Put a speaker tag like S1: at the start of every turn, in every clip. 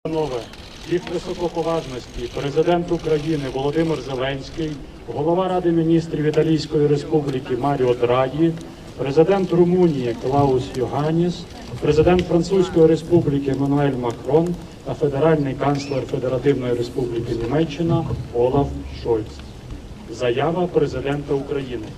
S1: Панове, їх високоповажності президент України Володимир Зеленський, голова Ради міністрів Італійської Республіки Маріо Драгі, президент Румунії Клаус Йоганніс, президент Французької Республіки Еммануель Макрон та федеральний канцлер Федеративної Республіки Німеччина Олаф Шольц. Заява президента України.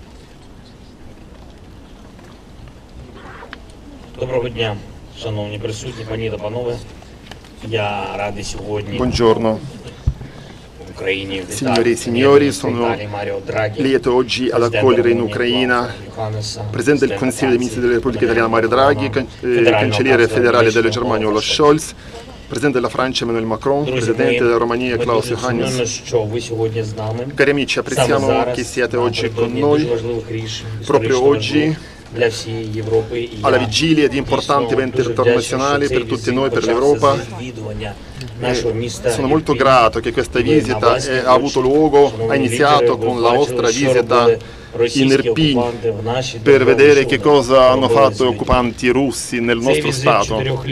S2: Доброго дня, шановні присутні, пані та панове. Я радий сьогодні
S3: Buongiorno,
S2: в Україні
S3: signore e signori, sono lieto oggi ad accogliere in Ucraina il Presidente del Consiglio dei Ministri della Repubblica Italiana Mario Draghi, Cancelliere federale della Germania Olaf Scholz, Presidente della Francia Emmanuel Macron, Presidente della Romania Klaus Iohannis. Cari amici, apprezziamo che siate oggi con noi, proprio oggi, alla vigilia di importanti eventi internazionali per tutti noi, per l'Europa. Sono molto grato che questa visita ha avuto luogo, ha iniziato con la vostra visita in Irpin per vedere che cosa hanno fatto gli occupanti russi nel nostro Stato.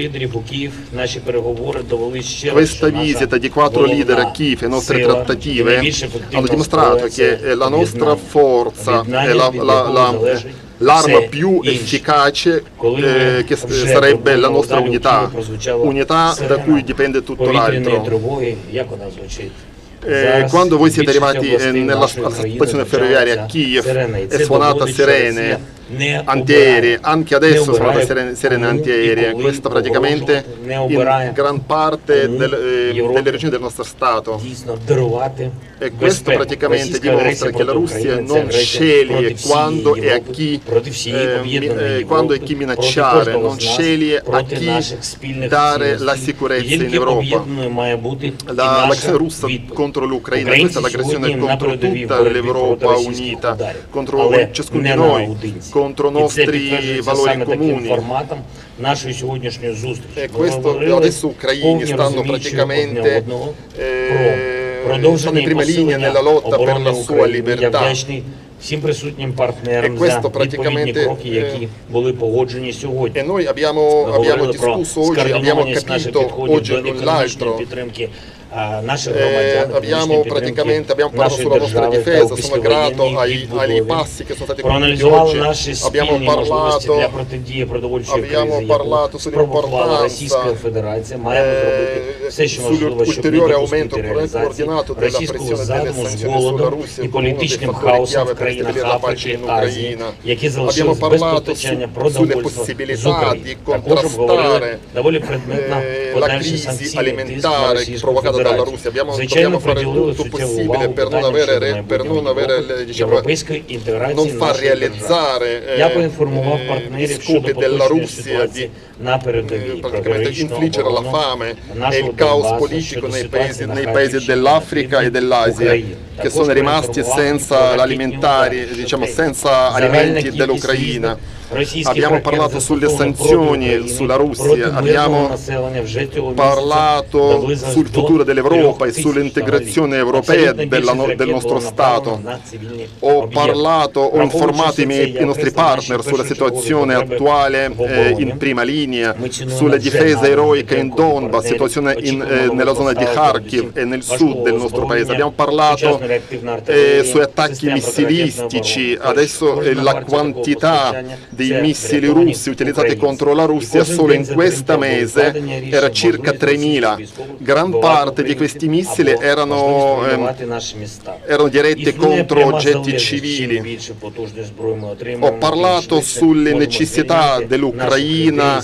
S3: Questa visita di 4 leader a Kiev e le nostre trattative hanno dimostrato che la nostra forza è l'arma più efficace che sarebbe la nostra unità, unità da cui dipende tutto l'altro. Quando voi siete arrivati alla stazione ferroviaria a Kiev è suonata sirene antiaeree, anche adesso sono sirene antiaeree, questa praticamente in gran parte delle regioni del nostro Stato. E questo praticamente dimostra che la Russia non sceglie quando e a chi minacciare, non sceglie a chi dare la sicurezza in Europa. L'aggressione russa contro l'Ucraina, questa è l'aggressione contro tutta l'Europa unita, contro ciascuno di noi, contro i nostri valori comuni. E questo adesso gli ucraini stanno praticamente sono in prima linea nella lotta per la sua libertà. E questo praticamente e noi abbiamo discusso oggi, abbiamo capito oggi l'un l'altro. Abbiamo parlato sulla nostra difesa, sono grato ai passi che sono stati compiuti oggi, abbiamo parlato sull'importanza sull'ulteriore aumento coordinato della pressione delle sanzioni sulla Russia come uno dei fattori chiave per ristabilire la pace in Ucraina. Abbiamo parlato sulle possibilità di contrastare la crisi alimentare provocata dalla Russia. Dobbiamo fare tutto possibile per non far realizzare gli scopi della Russia di praticamente infliggere la fame e il caos politico nei paesi dell'Africa e dell'Asia che sono rimasti senza alimenti dell'Ucraina. Abbiamo parlato sulle sanzioni sulla Russia, abbiamo parlato sul futuro dell'Europa e sull'integrazione europea del nostro Stato. Ho informato i nostri partner sulla situazione attuale in prima linea, sulla difesa eroica in Donbass, situazione nella zona di Kharkiv e nel sud del nostro paese. Abbiamo parlato sui attacchi missilistici, adesso la quantità dei missili russi utilizzati contro la Russia solo in questo mese era circa 3.000. Gran parte di questi missili erano diretti contro oggetti civili. Ho parlato sulle necessità dell'Ucraina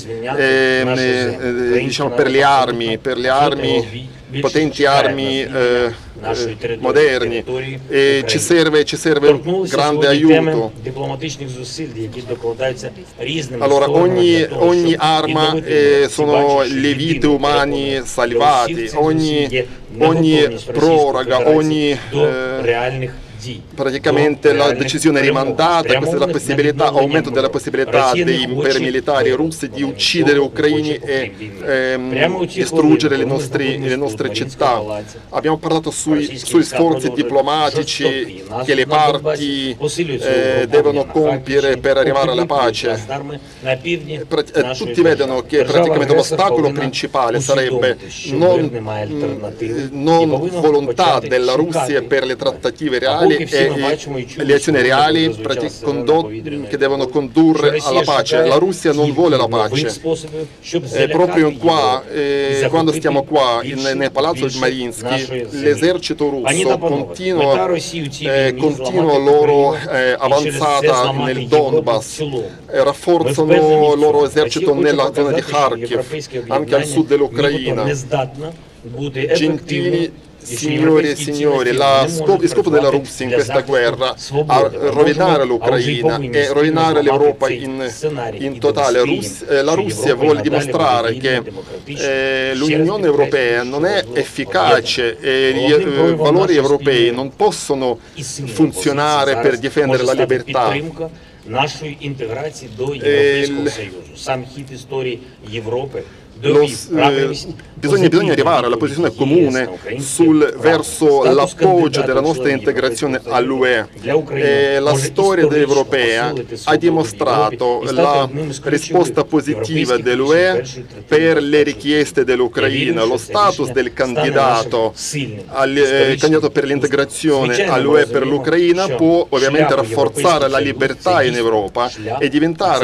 S3: per le armi, potenti armi moderni, e ci serve un grande aiuto. Allora ogni arma sono le vite umane salvate, ogni proroga, ogni praticamente la decisione è rimandata, questa è la possibilità, aumento della possibilità per i militari russi di uccidere ucraini e distruggere le nostre città. Abbiamo parlato sui sforzi diplomatici che le parti devono compiere per arrivare alla pace. Tutti vedono che praticamente l'ostacolo principale sarebbe non volontà della Russia per le trattative reali e le azioni reali che devono condurre alla pace. La Russia non vuole la pace. Proprio qua, quando stiamo qua nel palazzo di Mariinsky, l'esercito russo continua la loro avanzata nel Donbass, rafforzano il loro esercito nella zona di Kharkiv, anche al sud dell'Ucraina. Gentili signore e signori, il scopo della Russia in questa guerra è rovinare l'Ucraina e rovinare l'Europa in totale. La Russia vuole dimostrare che l'Unione Europea non è efficace e i valori europei non possono funzionare per difendere la libertà.
S2: Нашої інтеграції до Європейського Союзу. Сам хід історії Європи
S3: Bisogna arrivare alla posizione comune verso l'appoggio della nostra integrazione all'UE. La storia europea ha dimostrato la risposta positiva dell'UE per le richieste dell'Ucraina. Lo status del candidato per l'integrazione all'UE per l'Ucraina può ovviamente rafforzare la libertà in Europa e diventare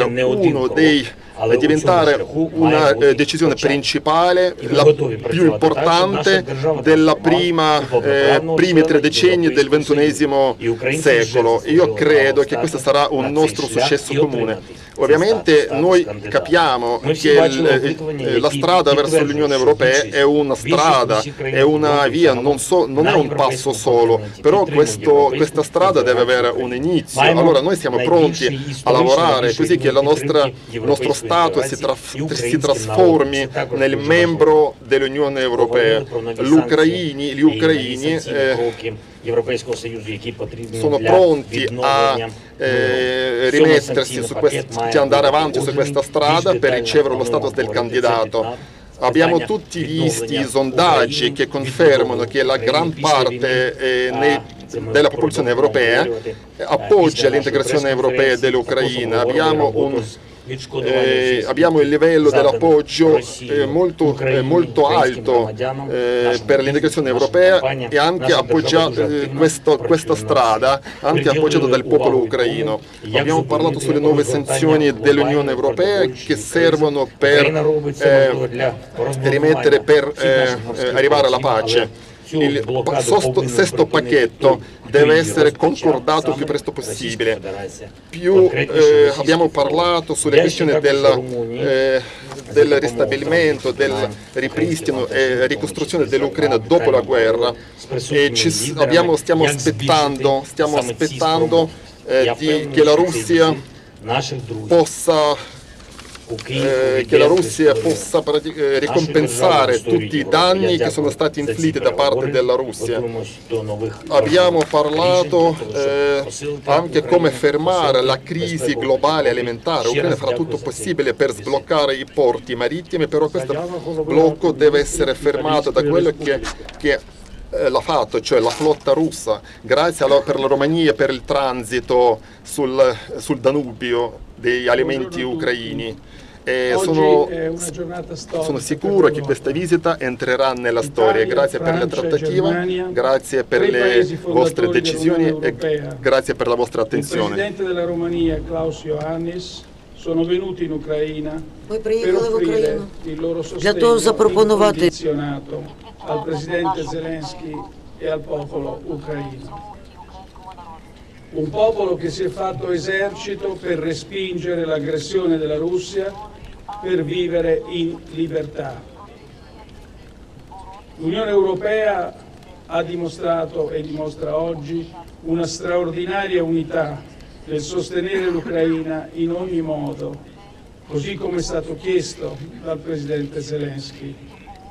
S3: una decisione principale, la più importante delle primi 3 decenni del XXI secolo. Io credo che questo sarà un nostro successo comune. Ovviamente noi capiamo che la strada verso l'Unione Europea è una strada, è una via, non è un passo solo, però questa strada deve avere un inizio. Allora noi siamo pronti a lavorare così che il nostro Stato si trasformi nel membro dell'Unione Europea. Gli ucraini sono pronti a rimettersi andare avanti su questa strada per ricevere lo status del candidato. Abbiamo tutti visto i sondaggi che confermano che la gran parte della popolazione europea appoggia l'integrazione europea dell'Ucraina. Abbiamo il livello dell'appoggio molto alto per l'integrazione europea e anche questa strada, anche appoggiata dal popolo ucraino. Abbiamo parlato sulle nuove sanzioni dell'Unione Europea che servono per arrivare alla pace. Il sesto pacchetto deve essere concordato il più presto possibile. Abbiamo parlato sulle questioni del ristabilimento, del ripristino e ricostruzione dell'Ucraina dopo la guerra e stiamo aspettando che la Russia possa ricompensare tutti i danni che sono stati inflitti da parte della Russia. Abbiamo parlato anche come fermare la crisi globale alimentare. L'Ucraina farà tutto possibile per sbloccare i porti marittimi, però questo blocco deve essere fermato da quello che l'ha fatto, cioè la flotta russa, grazie per la Romania per il transito sul Danubio degli alimenti ucraini. Sono sicuro che questa visita entrerà nella storia. Grazie per la trattativa, grazie per le vostre decisioni e grazie per la vostra attenzione.
S4: Il Presidente della Romania, Klaus Iohannis, sono venuti in Ucraina per offrire il loro sostegno incondizionato al Presidente Zelensky e al popolo ucraino. Un popolo che si è fatto esercito per respingere l'aggressione della Russia, per vivere in libertà. L'Unione Europea ha dimostrato e dimostra oggi una straordinaria unità nel sostenere l'Ucraina in ogni modo, così come è stato chiesto dal Presidente Zelensky.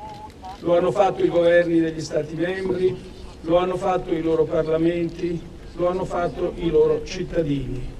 S4: Lo hanno fatto i governi degli Stati membri, lo hanno fatto i loro parlamenti, lo hanno fatto i loro cittadini.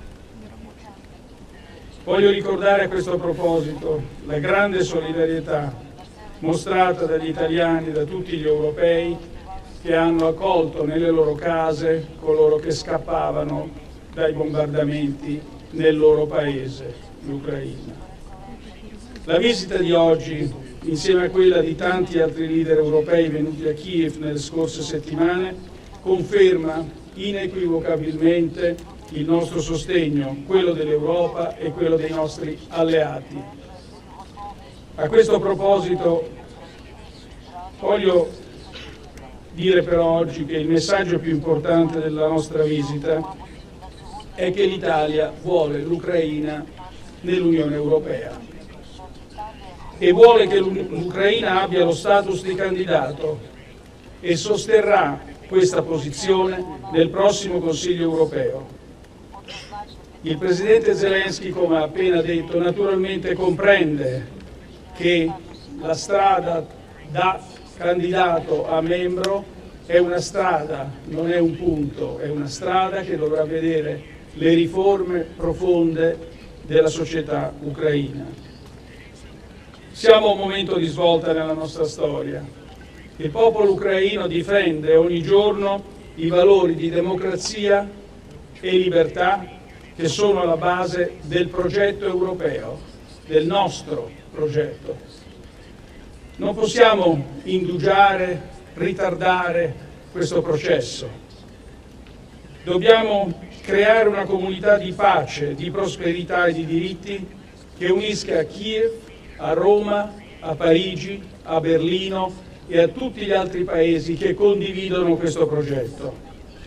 S4: Voglio ricordare a questo proposito la grande solidarietà mostrata dagli italiani e da tutti gli europei che hanno accolto nelle loro case coloro che scappavano dai bombardamenti nel loro paese, l'Ucraina. La visita di oggi, insieme a quella di tanti altri leader europei venuti a Kiev nelle scorse settimane, conferma inequivocabilmente il nostro sostegno, quello dell'Europa e quello dei nostri alleati. A questo proposito voglio dire però oggi che il messaggio più importante della nostra visita è che l'Italia vuole l'Ucraina nell'Unione Europea e vuole che l'Ucraina abbia lo status di candidato e sosterrà questa posizione nel prossimo Consiglio europeo. Il Presidente Zelensky, come ha appena detto, naturalmente comprende che la strada da candidato a membro è una strada, non è un punto, è una strada che dovrà vedere le riforme profonde della società ucraina. Siamo a un momento di svolta nella nostra storia. Il popolo ucraino difende ogni giorno i valori di democrazia e libertà che sono alla base del progetto europeo, del nostro progetto. Non possiamo indugiare, ritardare questo processo. Dobbiamo creare una comunità di pace, di prosperità e di diritti che unisca a Kiev, a Roma, a Parigi, a Berlino e a tutti gli altri paesi che condividono questo progetto.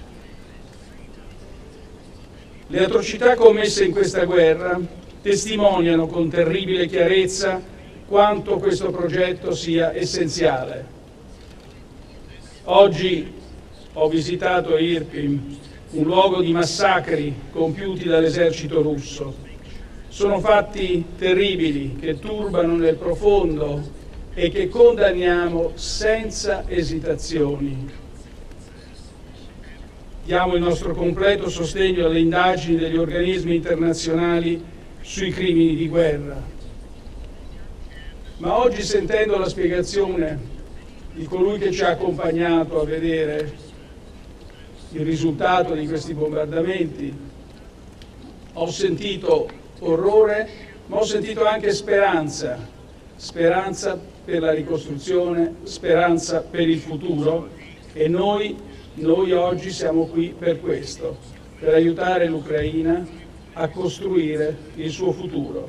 S4: Le atrocità commesse in questa guerra testimoniano con terribile chiarezza quanto questo progetto sia essenziale. Oggi ho visitato Irpin, un luogo di massacri compiuti dall'esercito russo. Sono fatti terribili che turbano nel profondo e che condanniamo senza esitazioni. Diamo il nostro completo sostegno alle indagini degli organismi internazionali sui crimini di guerra. Ma oggi, sentendo la spiegazione di colui che ci ha accompagnato a vedere il risultato di questi bombardamenti, ho sentito orrore, ma ho sentito anche speranza, speranza per la ricostruzione, speranza per il futuro e noi oggi siamo qui per questo, per aiutare l'Ucraina a costruire il suo futuro.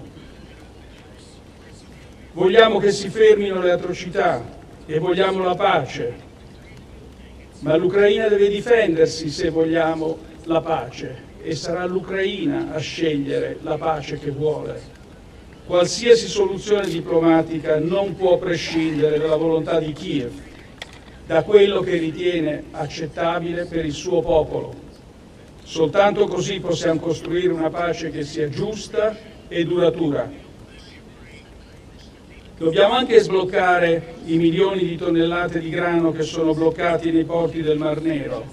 S4: Vogliamo che si fermino le atrocità e vogliamo la pace, ma l'Ucraina deve difendersi se vogliamo la pace e sarà l'Ucraina a scegliere la pace che vuole. Qualsiasi soluzione diplomatica non può prescindere dalla volontà di Kiev, da quello che ritiene accettabile per il suo popolo. Soltanto così possiamo costruire una pace che sia giusta e duratura. Dobbiamo anche sbloccare i milioni di tonnellate di grano che sono bloccati nei porti del Mar Nero.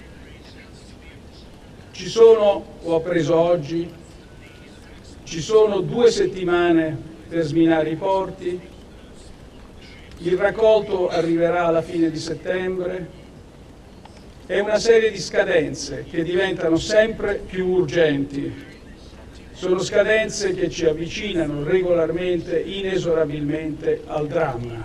S4: Ho appreso oggi, ci sono 2 settimane per sminare i porti, il raccolto arriverà alla fine di settembre e una serie di scadenze che diventano sempre più urgenti. Sono scadenze che ci avvicinano regolarmente, inesorabilmente al dramma.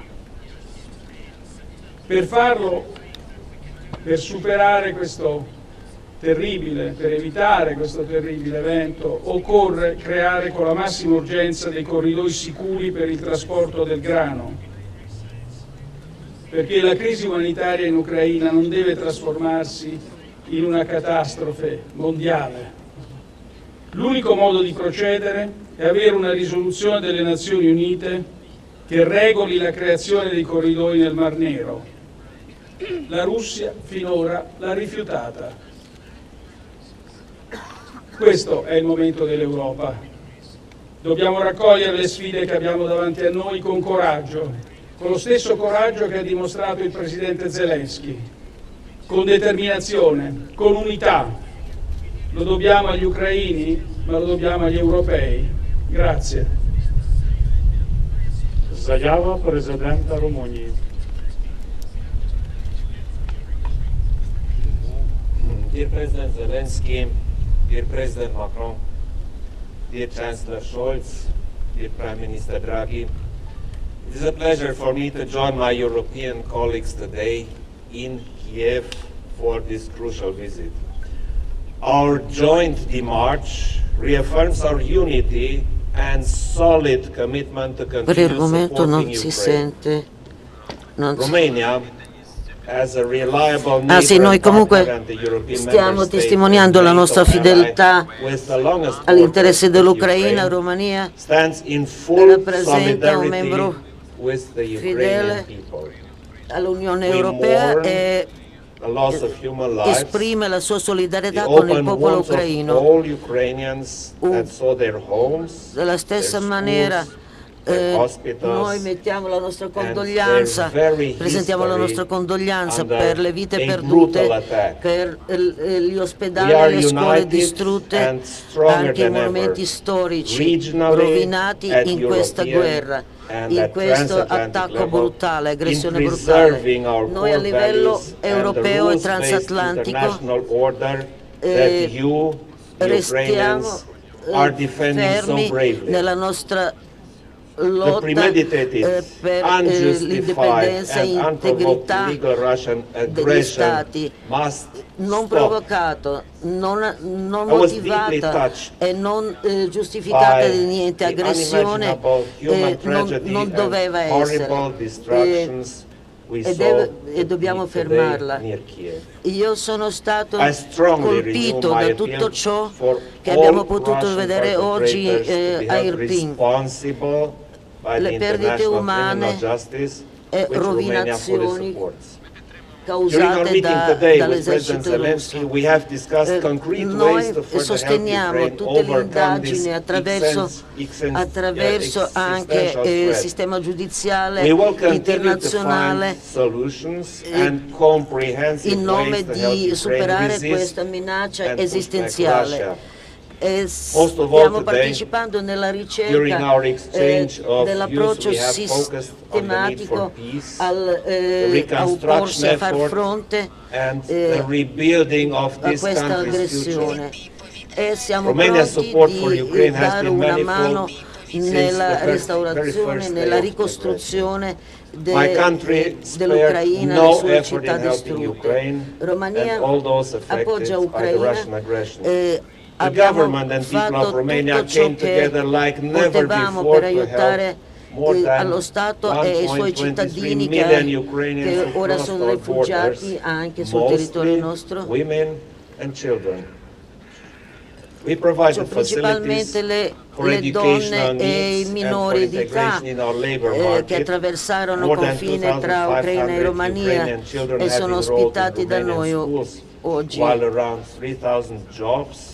S4: Per farlo, per superare questo terribile, per evitare questo terribile evento, occorre creare con la massima urgenza dei corridoi sicuri per il trasporto del grano, perché la crisi umanitaria in Ucraina non deve trasformarsi in una catastrofe mondiale. L'unico modo di procedere è avere una risoluzione delle Nazioni Unite che regoli la creazione dei corridoi nel Mar Nero. La Russia finora l'ha rifiutata. Questo è il momento dell'Europa. Dobbiamo raccogliere le sfide che abbiamo davanti a noi con coraggio, con lo stesso coraggio che ha dimostrato il Presidente Zelensky. con determinazione, con unità. Lo dobbiamo agli ucraini, ma lo dobbiamo agli europei. Grazie.
S1: Заява президента Румунії.
S5: Dear President Zelensky, dear President Macron, dear Chancellor Scholz, dear Prime Minister Draghi, it is a pleasure for me to join my European colleagues today in Kiev for this crucial visit. Our joint demarche reaffirms our unity and solid commitment to
S6: Per il
S5: continue
S6: momento non
S5: supporting
S6: si
S5: Ukraine.
S6: sente.
S5: Romania, as a reliable
S6: Sì,
S5: neighbor
S6: noi
S5: and
S6: comunque
S5: partner and the European
S6: stiamo
S5: member state
S6: testimoniando la
S5: and
S6: nostra
S5: NATO
S6: fedeltà
S5: ally with the longest
S6: all'interesse
S5: border with
S6: dell'Ucraina.
S5: Ukraine,
S6: Romania
S5: stands in full
S6: rappresenta un
S5: solidarity
S6: membro
S5: with the
S6: fedele
S5: Ukrainian people.
S6: all'Unione
S5: We
S6: Europea
S5: mourn
S6: e
S5: the loss of human lives,
S6: esprime la sua
S5: the
S6: solidarietà con il
S5: open
S6: popolo
S5: wounds of
S6: ucraino.
S5: all Ukrainians that saw their homes,
S6: Della stessa
S5: their
S6: maniera
S5: schools, their hospitals,
S6: noi mettiamo la nostra
S5: and
S6: condoglianza,
S5: their very
S6: presentiamo la
S5: history
S6: nostra condoglianza
S5: under
S6: per le vite
S5: a
S6: perdute,
S5: brutal attack.
S6: per gli
S5: We
S6: ospedali
S5: are
S6: e le scuole
S5: united
S6: distrutte,
S5: and stronger
S6: anche i
S5: than
S6: monumenti
S5: ever,
S6: storici
S5: regionally,
S6: rovinati
S5: at
S6: in questa
S5: European
S6: guerra,
S5: and
S6: in
S5: at
S6: questo
S5: transatlantic
S6: attacco
S5: level,
S6: brutale, aggressione
S5: in
S6: brutale.
S5: preserving our
S6: Noi a
S5: core
S6: livello
S5: values and the
S6: europeo e
S5: rules-based
S6: transatlantico
S5: international order that you, the
S6: restiamo
S5: Ukrainians, are defending so
S6: fermi
S5: bravely.
S6: nella nostra
S5: The
S6: lotta
S5: premeditated,
S6: per
S5: unjustified
S6: l'indipendenza e
S5: and unprovoked
S6: integrità
S5: illegal Russian
S6: degli
S5: aggression
S6: stati,
S5: must
S6: non
S5: stop.
S6: provocato, non
S5: I was deeply
S6: motivata
S5: touched
S6: e non giustificata
S5: by
S6: di niente,
S5: the
S6: aggressione
S5: unimaginable human tragedy
S6: non doveva
S5: and
S6: essere.
S5: horrible destructions we
S6: E
S5: saw
S6: dobbiamo
S5: today
S6: fermarla.
S5: near Kiev.
S6: Io sono stato
S5: I strongly
S6: colpito
S5: renew my
S6: da
S5: appeal
S6: tutto ciò
S5: for
S6: che abbiamo
S5: all
S6: potuto
S5: Russian
S6: vedere oggi
S5: perpetrators to be
S6: a
S5: held
S6: Irpin.
S5: responsible by
S6: Le
S5: the
S6: perdite
S5: International
S6: umane
S5: Criminal Justice,
S6: e
S5: which Romania fully
S6: rovinazioni
S5: supports. During our
S6: causate
S5: meeting today with President
S6: dall'esercito
S5: Zelensky,
S6: russo.
S5: we have discussed concrete ways
S6: Noi
S5: to further help
S6: sosteniamo
S5: Ukraine
S6: tutte le
S5: overcome this
S6: indagini attraverso anche
S5: existential
S6: il
S5: threat.
S6: sistema giudiziale
S5: We will continue to
S6: internazionale
S5: find solutions and comprehensive
S6: in nome
S5: ways to help
S6: di
S5: Ukraine
S6: superare
S5: resist
S6: questa minaccia
S5: and push back
S6: esistenziale.
S5: Russia.
S6: Stiamo
S5: today,
S6: partecipando nella
S5: during
S6: ricerca
S5: our exchange of
S6: dell'approccio
S5: views, we have focused on the need for
S6: sistematico
S5: peace,
S6: a
S5: reconstruction
S6: opporsi a far
S5: effort,
S6: fronte
S5: and the rebuilding of
S6: a
S5: this
S6: questa
S5: country's future.
S6: aggressione. E siamo
S5: Romania's
S6: pronti
S5: support for
S6: di
S5: Ukraine has
S6: dare
S5: been
S6: una
S5: manifold
S6: mano
S5: since
S6: nella
S5: the very
S6: restaurazione,
S5: first day
S6: nella
S5: of the
S6: ricostruzione
S5: My country spared
S6: dell'Ucraina, le
S5: no
S6: sue
S5: effort
S6: città
S5: in helping
S6: distrutte.
S5: Ukraine
S6: Romania
S5: and all those
S6: appoggia
S5: affected by the Russian
S6: Ucraina.
S5: aggression. The
S6: Abbiamo
S5: government and people
S6: fatto
S5: of Romania
S6: tutto ciò
S5: came
S6: che
S5: together like never
S6: potevamo
S5: before
S6: per
S5: to
S6: aiutare
S5: help more than
S6: allo Stato e ai suoi
S5: 1.23
S6: cittadini
S5: million Ukrainians
S6: che
S5: who
S6: ora
S5: crossed
S6: sono
S5: our
S6: rifugiati
S5: borders,
S6: anche sul territorio
S5: mostly
S6: nostro.
S5: women and children. We provided facilities
S6: Principalmente
S5: for
S6: le
S5: educational
S6: donne e i
S5: needs and for
S6: minori di età
S5: integration in our labor
S6: che
S5: market.
S6: attraversarono il
S5: More than
S6: confine tra Ucraina e
S5: 2,500
S6: Romania
S5: Ukrainian children
S6: e
S5: have
S6: sono
S5: enrolled in
S6: ospitati da
S5: Romanian
S6: noi
S5: schools,
S6: oggi.
S5: while around 3,000 jobs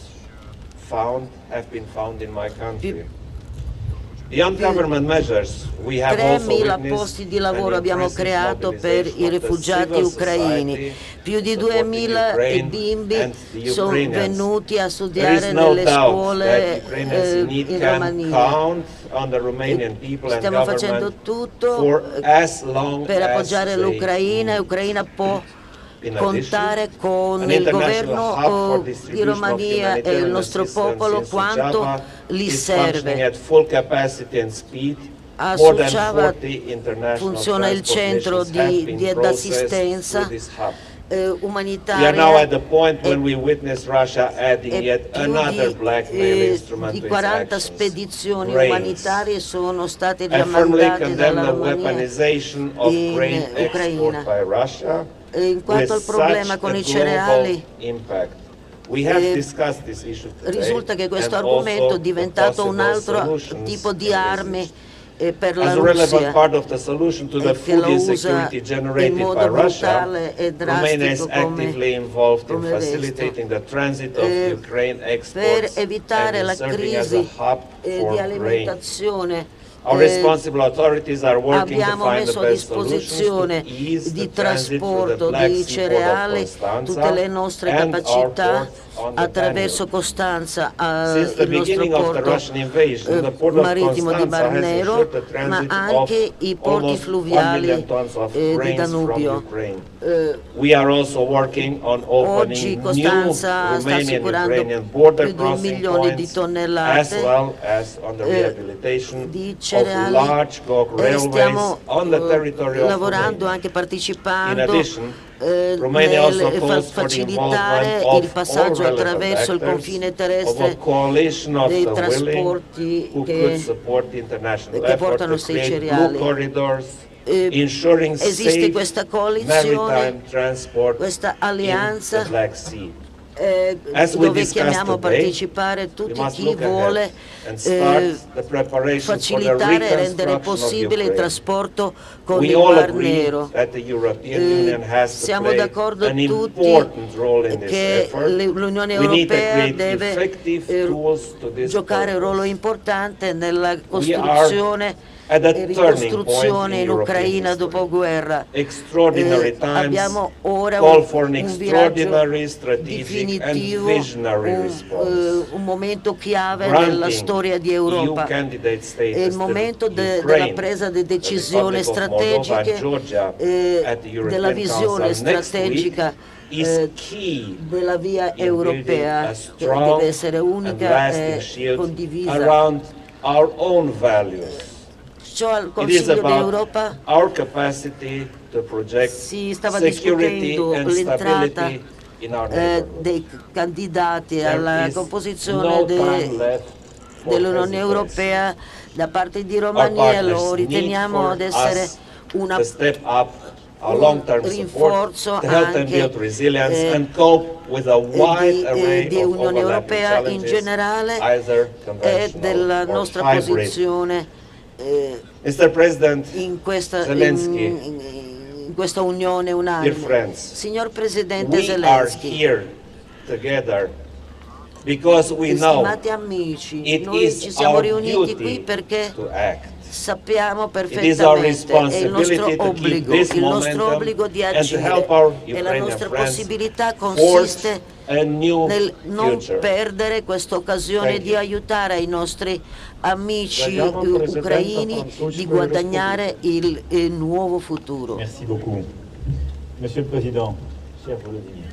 S5: have been found in my country. Beyond government measures, we have also
S6: 3.000
S5: witnessed
S6: posti di lavoro
S5: an
S6: abbiamo
S5: impressive
S6: creato per
S5: mobilization
S6: i
S5: of the
S6: rifugiati
S5: civil
S6: ucraini.
S5: society
S6: Più di
S5: supporting
S6: 2.000
S5: Ukraine
S6: bimbi
S5: and the
S6: sono
S5: Ukrainians.
S6: venuti a
S5: There is
S6: studiare
S5: no
S6: nelle
S5: doubt
S6: scuole
S5: that Ukrainians in need
S6: in
S5: can
S6: Romania.
S5: count on the Romanian people and
S6: Stiamo facendo
S5: government
S6: tutto
S5: for as long
S6: per
S5: as
S6: appoggiare
S5: they
S6: l'Ucraina e
S5: need.
S6: l'Ucraina può
S5: In
S6: contare
S5: addition,
S6: con
S5: an
S6: il
S5: international hub for
S6: governo di
S5: distribution of
S6: Romania e il
S5: humanitarian
S6: nostro
S5: assistance
S6: popolo
S5: in
S6: quanto
S5: Suceava
S6: li
S5: is functioning
S6: serve.
S5: at full capacity and speed.
S6: A
S5: More than
S6: Suceava
S5: 40 international
S6: funziona il centro
S5: transport missions have been
S6: d'assistenza
S5: processed through this hub. We are now
S6: umanitaria
S5: at the point when we witness Russia adding
S6: e
S5: yet
S6: più
S5: another blackmail instrument
S6: di
S5: to its
S6: 40
S5: actions.
S6: spedizioni
S5: Grains.
S6: umanitarie sono state già
S5: I firmly
S6: mandate
S5: condemn
S6: dalla
S5: the
S6: Romania
S5: weaponization of
S6: in
S5: grain export
S6: Ucraina.
S5: by Russia
S6: In quanto al
S5: with
S6: problema
S5: such
S6: con
S5: a
S6: i cereali,
S5: global impact. We have discussed this issue today,
S6: risulta che questo
S5: and
S6: argomento
S5: also
S6: è diventato un
S5: the
S6: altro
S5: solutions
S6: tipo di
S5: in
S6: armi
S5: this.
S6: per la
S5: As a relevant
S6: Russia,
S5: part of the solution to the
S6: che la
S5: food
S6: usa
S5: insecurity
S6: in
S5: generated by
S6: modo
S5: Russia,
S6: brutale e
S5: Romania is
S6: drastico
S5: actively involved in
S6: come questo.
S5: facilitating the transit of Ukraine
S6: Per
S5: exports
S6: evitare
S5: and
S6: la
S5: is serving as a
S6: crisi
S5: hub
S6: di
S5: for grain.
S6: alimentazione
S5: Our responsible authorities are working to
S6: abbiamo
S5: find the
S6: messo a
S5: best solutions to
S6: disposizione
S5: ease
S6: di
S5: the transit through the
S6: trasporto
S5: Black
S6: di
S5: Sea port of
S6: cereali
S5: Constanza
S6: tutte le nostre
S5: and our
S6: capacità
S5: port on the
S6: attraverso
S5: Danube.
S6: Costanza,
S5: Since the
S6: il nostro
S5: beginning of the
S6: porto
S5: Russian invasion, the port of
S6: marittimo di
S5: Constanza
S6: Mar
S5: has
S6: Nero,
S5: ensured the
S6: ma
S5: transit
S6: anche
S5: of
S6: i porti
S5: almost 1
S6: fluviali
S5: million tons of
S6: di
S5: grains from
S6: Danubio.
S5: Ukraine. We are also working on
S6: Oggi
S5: opening new
S6: Costanza sta
S5: Romanian
S6: assicurando
S5: Ukrainian border
S6: più di 1
S5: crossing
S6: milione di
S5: points, as
S6: tonnellate
S5: well as on the rehabilitation
S6: di
S5: of
S6: cereali
S5: large gauge
S6: e
S5: railways
S6: stiamo
S5: on the territory of
S6: lavorando,
S5: Romania.
S6: anche
S5: In
S6: partecipando
S5: addition, Romania also
S6: nel
S5: calls for the
S6: facilitare
S5: involvement
S6: il
S5: of
S6: passaggio
S5: all relevant
S6: attraverso il
S5: actors
S6: confine
S5: of a
S6: terrestre
S5: coalition of
S6: dei
S5: the willing
S6: trasporti
S5: who could
S6: che
S5: support the international
S6: che
S5: effort
S6: portano
S5: to
S6: sti
S5: create
S6: cereali.
S5: blue corridors, ensuring
S6: Esiste
S5: safe
S6: questa coalizione,
S5: maritime transport
S6: questa
S5: in the
S6: alleanza
S5: Black Sea.
S6: dove chiamiamo a partecipare
S5: We
S6: tutti
S5: must
S6: chi
S5: look
S6: vuole
S5: ahead and start the preparations for the
S6: facilitare e rendere
S5: reconstruction of
S6: possibile il
S5: Ukraine.
S6: trasporto con
S5: We
S6: il
S5: all
S6: Mar
S5: agree
S6: Nero.
S5: that the European Union has to
S6: Siamo
S5: play
S6: d'accordo
S5: an
S6: tutti
S5: important role in this
S6: che
S5: effort.
S6: l'Unione
S5: We need to
S6: Europea
S5: create
S6: deve
S5: effective tools to this
S6: giocare un ruolo
S5: purpose.
S6: importante nella
S5: We are
S6: costruzione
S5: at a
S6: e
S5: turning point
S6: ricostruzione
S5: in
S6: in
S5: European
S6: Ucraina
S5: history.
S6: dopoguerra.
S5: Extraordinary times
S6: Abbiamo ora
S5: call for an
S6: un viaggio
S5: extraordinary strategic and
S6: definitivo,
S5: visionary response.
S6: un momento chiave
S5: Granting
S6: nella storia di
S5: EU
S6: Europa.
S5: candidate status
S6: È il
S5: to
S6: momento della
S5: Ukraine,
S6: presa di
S5: the
S6: decisioni
S5: Republic of Moldova and
S6: strategiche,
S5: Georgia at the European
S6: della visione
S5: Council next
S6: strategica
S5: week is key
S6: della via
S5: in
S6: europea,
S5: building a
S6: che
S5: strong
S6: deve essere
S5: and
S6: unica
S5: lasting
S6: e
S5: shield
S6: condivisa.
S5: around our own values.
S6: Ciò al
S5: It is
S6: Consiglio
S5: about
S6: d'Europa
S5: our capacity to project
S6: si stava
S5: security
S6: discutendo
S5: and
S6: l'entrata
S5: stability in our neighborhood.
S6: dei candidati
S5: There
S6: alla
S5: is
S6: composizione
S5: no time left for
S6: dell'Unione
S5: hesitancy.
S6: Europea da parte di
S5: Our
S6: Romania e
S5: partners
S6: lo
S5: need
S6: riteniamo
S5: for
S6: ad essere
S5: us
S6: una
S5: to step up our long-term support
S6: rinforzo
S5: to help them
S6: anche,
S5: build resilience and cope with a wide array
S6: di
S5: of
S6: Unione
S5: overlapping
S6: Europea in
S5: challenges,
S6: generale
S5: either
S6: e
S5: conventional
S6: della
S5: or
S6: nostra
S5: hybrid.
S6: posizione
S5: Mr. President,
S6: in questa,
S5: Zelensky,
S6: in questa unione
S5: dear
S6: unanime.
S5: friends,
S6: Signor Presidente
S5: we are
S6: Zelensky,
S5: here together because we know
S6: stimati amici,
S5: it
S6: noi
S5: is
S6: ci siamo
S5: our
S6: riuniti qui
S5: duty
S6: perché
S5: to act.
S6: sappiamo
S5: It is our
S6: perfettamente, è il nostro
S5: responsibility to keep
S6: obbligo,
S5: this
S6: il nostro
S5: momentum
S6: obbligo di
S5: and to
S6: agire
S5: help our
S6: e la
S5: Ukrainian
S6: nostra
S5: friends
S6: possibilità
S5: forge
S6: consiste
S5: a new
S6: nel non
S5: future.
S6: perdere questa occasione
S5: Thank
S6: di
S5: you.
S6: aiutare i nostri amici
S1: Vediamo il presidente
S6: ucraini
S1: francese
S6: di
S1: della
S6: guadagnare il nuovo futuro.
S7: Merci beaucoup. Monsieur le Président, cher Volodymyr,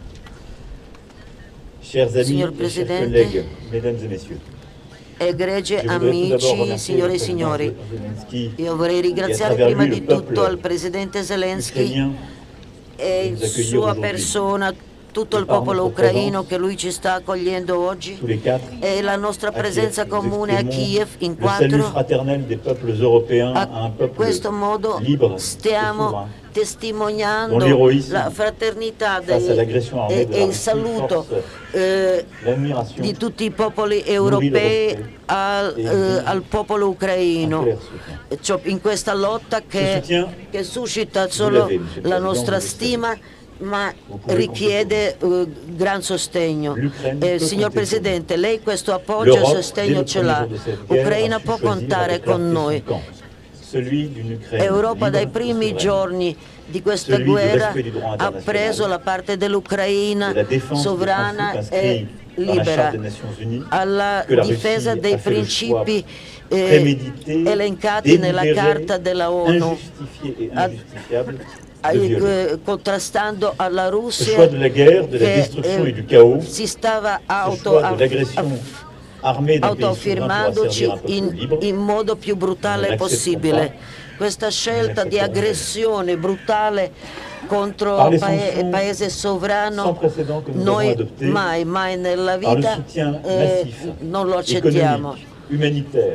S7: chers amis
S6: Signor
S7: et chers
S6: Presidente,
S7: collègues, mesdames et messieurs,
S6: Egregi
S7: je voudrais tout d'abord
S6: amici,
S7: remercier
S6: signore
S7: le
S6: e
S7: président
S6: signori,
S7: Zelensky
S6: io vorrei ringraziare
S7: travers
S6: prima
S7: lui
S6: di
S7: le peuple
S6: tutto il Presidente Zelensky
S7: ukrainien
S6: e
S7: nous
S6: in
S7: accueillir
S6: sua
S7: aujourd'hui.
S6: persona, tutto
S7: E
S6: il
S7: par
S6: popolo
S7: notre
S6: ucraino
S7: présence,
S6: che lui ci sta accogliendo oggi
S7: tous les quatre,
S6: e la nostra
S7: à Kiev,
S6: presenza
S7: nous
S6: comune a
S7: exprimons
S6: Kiev in
S7: le salut
S6: quattro.
S7: fraternel des peuples européens à un
S6: A
S7: peuple
S6: questo modo
S7: libre et
S6: stiamo
S7: souverain,
S6: testimoniando
S7: dont l'héroïsme
S6: la fraternità
S7: face à l'agression armée de la
S6: e il
S7: Russie
S6: saluto
S7: force l'admiration
S6: di tutti i popoli
S7: nourrit le
S6: europei
S7: respect et
S6: al popolo
S7: un
S6: ucraino.
S7: clair soutien.
S6: Cioè, in questa lotta
S7: soutien,
S6: che suscita
S7: vous
S6: solo
S7: l'avez, monsieur le
S6: la
S7: Président,
S6: nostra
S7: vous le savez.
S6: stima, ma
S7: Vous pouvez
S6: richiede gran sostegno.
S7: L'Ukraine peut
S6: Signor
S7: compter sur
S6: Presidente, lei questo appoggio e
S7: L'Europe,
S6: sostegno
S7: dès
S6: ce
S7: le
S6: l'ha.
S7: premier jour de cette guerre,
S6: L'Ucraina
S7: a su
S6: può
S7: choisir
S6: contare
S7: avec
S6: con
S7: clarté
S6: noi.
S7: son camp, celui d'une Ukraine
S6: Europa dai
S7: libre et
S6: primi
S7: souveraine,
S6: giorni di questa
S7: Celui du
S6: guerra
S7: respect du droit
S6: ha
S7: international,
S6: preso la parte dell'Ucraina
S7: de la défense
S6: sovrana
S7: des principes
S6: e
S7: inscrits dans la
S6: libera,
S7: Charte des Nations Unies,
S6: alla
S7: que la
S6: difesa
S7: Russie
S6: dei
S7: a fait le choix
S6: principi
S7: prémédité,
S6: elencati nella
S7: délibéré,
S6: Carta della ONU,
S7: injustifié et
S6: a-
S7: injustifiable de violer.
S6: contrastando alla
S7: Ce
S6: Russia
S7: choix de la guerre, de la
S6: che
S7: destruction et du chaos,
S6: si stava
S7: ce choix de l'agression armée d'un pays souverain pour
S6: autoaffirmandoci
S7: asservir un peuple libre,
S6: in modo più brutale
S7: Non
S6: possibile.
S7: accetteremo
S6: Questa scelta di
S7: accetteremo
S6: aggressione brutale contro
S7: Par les
S6: il
S7: sanctions
S6: paese
S7: sans
S6: sovrano,
S7: précédent que nous
S6: noi
S7: avons adopté,
S6: mai nella
S7: par le
S6: vita
S7: soutien massif,
S6: non lo accettiamo.
S7: économique, humanitaire,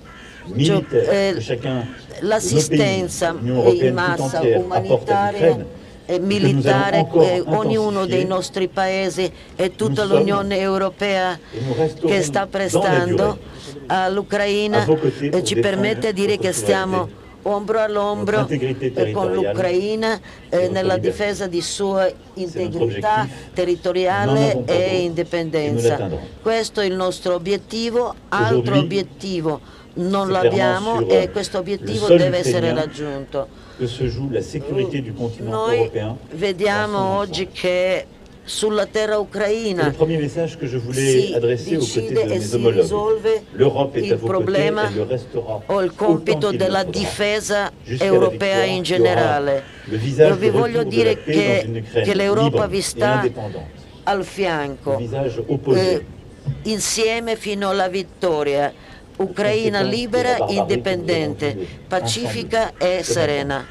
S7: militaire, que chacun
S6: L'assistenza
S7: l'Union
S6: in
S7: européenne tout
S6: massa
S7: entière apporte à
S6: umanitaria
S7: l'Ukraine,
S6: e
S7: nous
S6: militare
S7: allons encore
S6: che ognuno dei
S7: intensifier,
S6: nostri paesi e tutta
S7: nous
S6: l'Unione Europea
S7: et nous resterons
S6: che sta
S7: dans la
S6: prestando
S7: durée
S6: all'Ucraina
S7: à vos côtés pour
S6: ci
S7: défendre
S6: permette di dire
S7: votre
S6: che stiamo ombro all'ombro
S7: Notre intégrité
S6: con
S7: territoriale,
S6: l'Ucraina
S7: notre
S6: nella
S7: liberté.
S6: difesa di sua integrità
S7: objectif. Nous
S6: territoriale
S7: n'en avons pas
S6: e
S7: d'autre. Et nous
S6: indipendenza.
S7: l'atteindrons.
S6: Questo è il nostro obiettivo, altro
S7: Aujourd'hui,
S6: obiettivo non l'abbiamo e questo obiettivo deve essere raggiunto. Noi vediamo oggi che sulla terra ucraina si decide e si risolve il problema o il compito della difesa europea in generale. Io vi voglio dire che l'Europa vi sta al fianco, insieme fino alla vittoria. Ucraina libera, indipendente, pacifica e serena.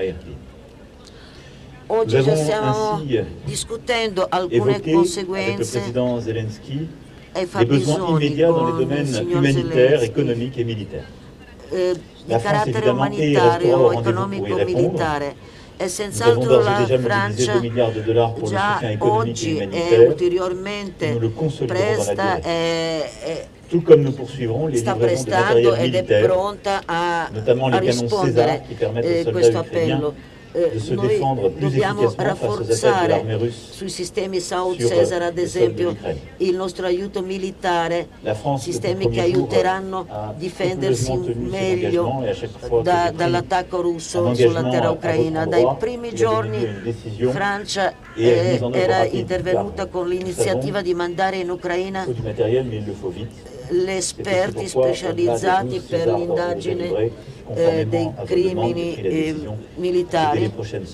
S6: Oggi già stiamo discutendo alcune conseguenze e fabbisogni con il signor Zelensky di carattere umanitario, economico, militare. E senz'altro la Francia già oggi è ulteriormente presta sta prestando ed è pronta a rispondere a questo appello. Noi dobbiamo rafforzare sui sistemi South Caesar, ad esempio, il nostro aiuto militare, sistemi che aiuteranno a difendersi meglio dall'attacco russo sulla terra ucraina. Dai primi giorni Francia era intervenuta con l'iniziativa di mandare in Ucraina gli esperti specializzati per l'indagine dei crimini militari.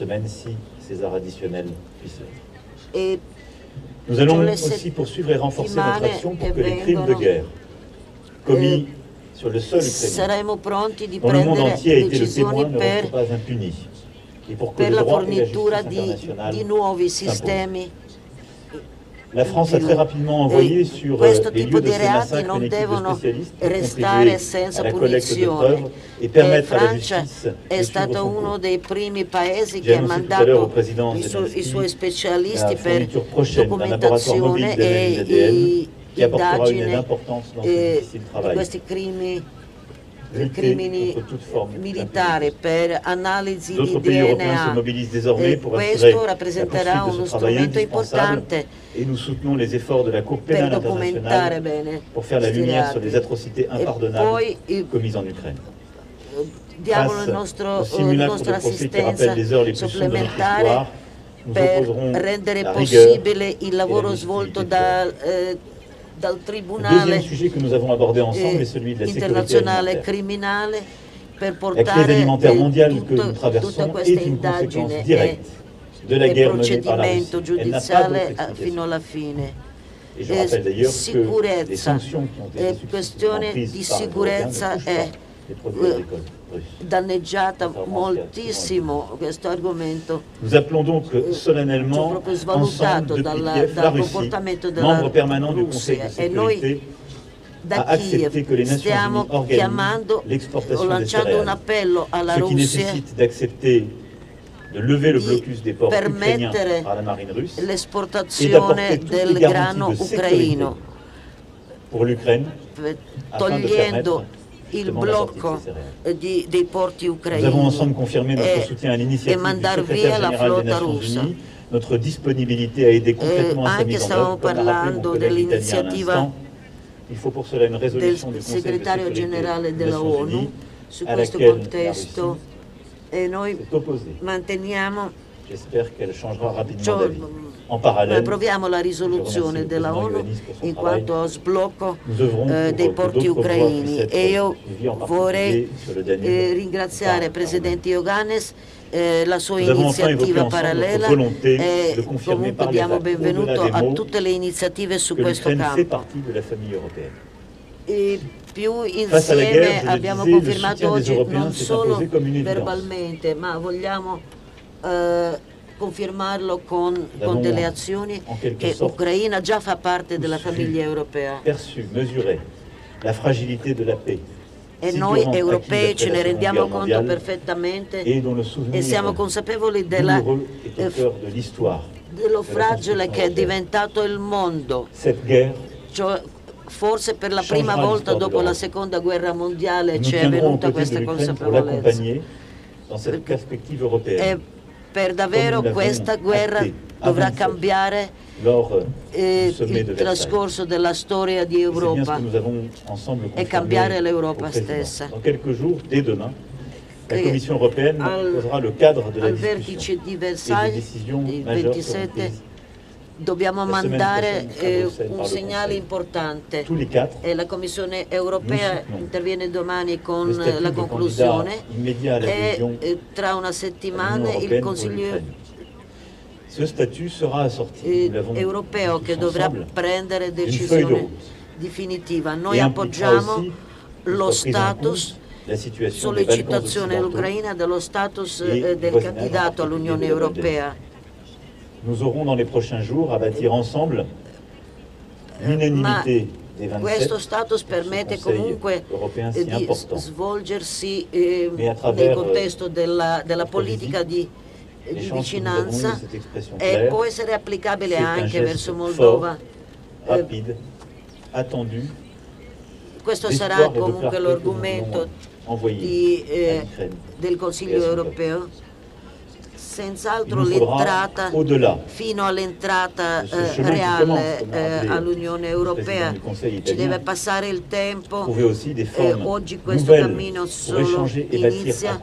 S6: E
S7: nous allons aussi poursuivre et renforcer notre action pour que les crimes de guerre commis sur le sol ukrainien, dont le monde entier a été le témoin, ne restent pas impunis, et pour que le droit et la justice internationale s'imposent. La France a très rapidement envoyé sur les lieux de ces massacres une équipe de spécialistes pour contribuer à la collecte de preuves et permettre à la justice
S6: è stato uno dei primi paesi che ha mandato i suoi specialisti per documentazione e indagine di questi crimini militari per analisi di DNA. Questo rappresenterà uno strumento importante per documentare bene questi reati. E poi diamo la nostra assistenza supplementare per rendere possibile il lavoro svolto dal Tribunale internazionale criminale per portare tutta questa indagine e procedimento giudiziale fino alla fine. Sicurezza, questione di sicurezza è danneggiata moltissimo questo argomento.
S7: Nous appelons donc solennellement ensemble depuis Kiev la Russie, membre permanent du Conseil de sécurité,
S6: da Kiev stiamo chiamando o lanciando un appello alla Russia di permettere l'esportazione del grano ucraino, togliendo il blocco dei porti ucraini e mandare via la flotta russa. Anche stavamo parlando dell'iniziativa del segretario generale della ONU su questo contesto e noi manteniamo, approviamo la risoluzione della ONU in quanto a sblocco dei porti ucraini e io vorrei ringraziare il Presidente Iohannis, la sua iniziativa parallela e comunque diamo benvenuto a tutte le iniziative su questo campo. E più insieme abbiamo confermato oggi non solo verbalmente, ma vogliamo confermarlo con delle azioni che l'Ucraina già fa parte della famiglia europea. E noi europei ce ne rendiamo conto perfettamente e siamo consapevoli dello fragile che è diventato il mondo. Cioè, forse per la prima volta dopo la seconda guerra mondiale ci è venuta questa consapevolezza. E per davvero questa guerra dovrà cambiare il trascorso della storia di Europa e cambiare l'Europa stessa.
S7: Dans quelques jours, dès demain, la Commission européenne posera le cadre de la
S6: Al vertice di Versailles il 27 dobbiamo mandare un segnale importante e la Commissione europea interviene domani con la conclusione e tra una settimana il Consiglio europeo che dovrà prendere decisione definitiva. Noi appoggiamo lo status, sollecitazione all'Ucraina dello status del candidato all'Unione Europea.
S7: Nous aurons dans les prochains jours à bâtir ensemble l'unanimité des 27.
S6: Questo status permette comunque di svolgersi nel contesto della politica di vicinanza e può essere applicabile anche verso Moldova.
S7: Rapide, attendu.
S6: Questo sarà comunque l'argomento del Consiglio europeo. Senz'altro l'entrata, fino all'entrata reale all'Unione Europea, ci deve passare il tempo. Oggi questo cammino solo inizia,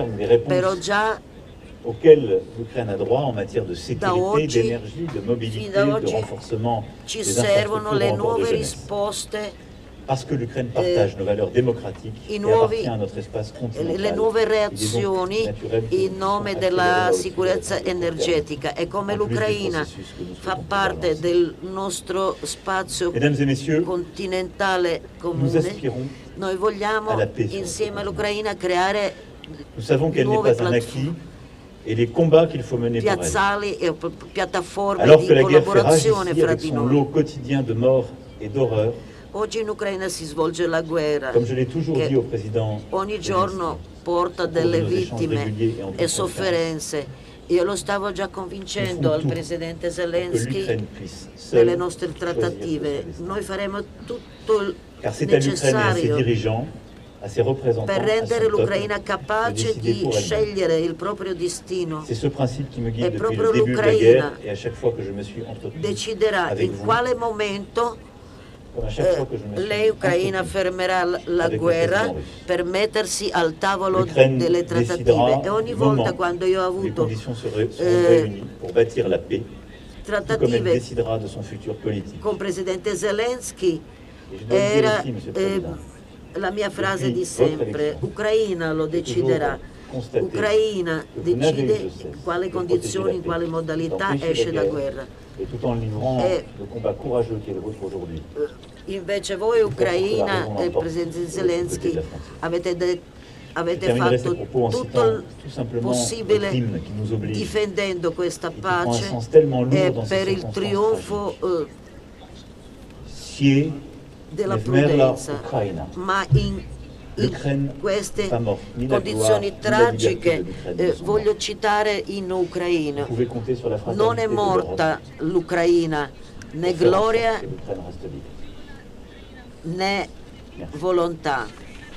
S6: però già
S7: auxquels l'Ukraine a droit en matière de sécurité, d'énergie, de mobilité, de renforcement
S6: ci
S7: des
S6: servono
S7: infrastructures
S6: le
S7: en bord de
S6: nuove
S7: jeunesse.
S6: risposte,
S7: Parce que l'Ukraine partage nos valeurs démocratiques et appartient à notre espace continental.
S6: le nuove reazioni in nome della sicurezza energetica e come l'Ucraina fa parte del nostro spazio continentale comune, noi vogliamo insieme all'Ucraina creare
S7: Nous savons qu'elle n'est pas un acquis et les combats qu'il faut mener pour elle.
S6: piazzali e piattaforme
S7: Alors
S6: di
S7: que la guerre fait rage
S6: collaborazione
S7: ici
S6: fra
S7: avec
S6: di
S7: son
S6: noi.
S7: lot quotidien de morts et d'horreurs,
S6: Oggi in Ucraina si svolge la guerra
S7: comme je l'ai toujours dit
S6: che
S7: au président
S6: ogni giorno porta delle vittime e sofferenze. Io lo stavo già convincendo al presidente Zelensky nelle nostre trattative. Noi faremo tutto il
S7: car c'est à l'Ukraine et à ses
S6: necessario
S7: dirigeants, à ses représentants,
S6: per
S7: à
S6: rendere
S7: son
S6: l'Ucraina
S7: peuple, de
S6: capace
S7: décider
S6: di
S7: pour elle-même.
S6: scegliere il proprio destino.
S7: C'est ce principe qui me guide
S6: E
S7: depuis
S6: proprio
S7: le début de la
S6: l'Ucraina
S7: guerre et à chaque fois que je me suis entretenu
S6: Deciderà
S7: avec
S6: in
S7: vous,
S6: quale momento
S7: comme à chaque fois que je me suis
S6: lei Ucraina
S7: entretenu
S6: fermerà la
S7: avec le
S6: guerra
S7: président russe.
S6: per mettersi al tavolo
S7: L'Ukraine
S6: delle
S7: décidera
S6: trattative e ogni
S7: le
S6: volta
S7: moment
S6: quando io ho
S7: où les
S6: avuto
S7: conditions seront réunies pour bâtir la paix, tout comme elle
S6: trattative
S7: décidera de son futur politique.
S6: con presidente Zelensky
S7: Et je dois le dire
S6: era
S7: aussi, Monsieur le Président,
S6: la mia frase di
S7: Depuis
S6: sempre,
S7: votre élection,
S6: Ucraina lo deciderà,
S7: constaté
S6: Ucraina
S7: que vous n'avez eu
S6: decide
S7: de cesse
S6: in quale
S7: de
S6: condizioni, in
S7: protéger la
S6: quale
S7: paix,
S6: modalità
S7: d'empêcher
S6: esce
S7: la
S6: da
S7: guerre,
S6: guerra.
S7: et tout en livrant le combat courageux qui est le vôtre aujourd'hui.
S6: Invece voi Ucraina e il presidente Zelensky avete
S7: Terminerai ces
S6: fatto
S7: propos en
S6: tutto
S7: citant
S6: il
S7: tout simplement
S6: possibile
S7: l'hymne qui nous oblige
S6: difendendo questa
S7: et qui prend un
S6: pace
S7: sens tellement lourd
S6: e
S7: dans ces
S6: per il
S7: circonstances
S6: trionfo
S7: tragiques. Sié,
S6: della
S7: Nevmerla,
S6: prudenza,
S7: Ucraina.
S6: ma in queste condizioni tragiche voglio citare in Ucraina.
S7: Vous pouvez compter sur la
S6: Non è
S7: fraternité de
S6: morta
S7: l'Europe
S6: l'Ucraina, né
S7: pour faire en sorte
S6: gloria
S7: que l'Ukraine reste libre.
S6: né volontà.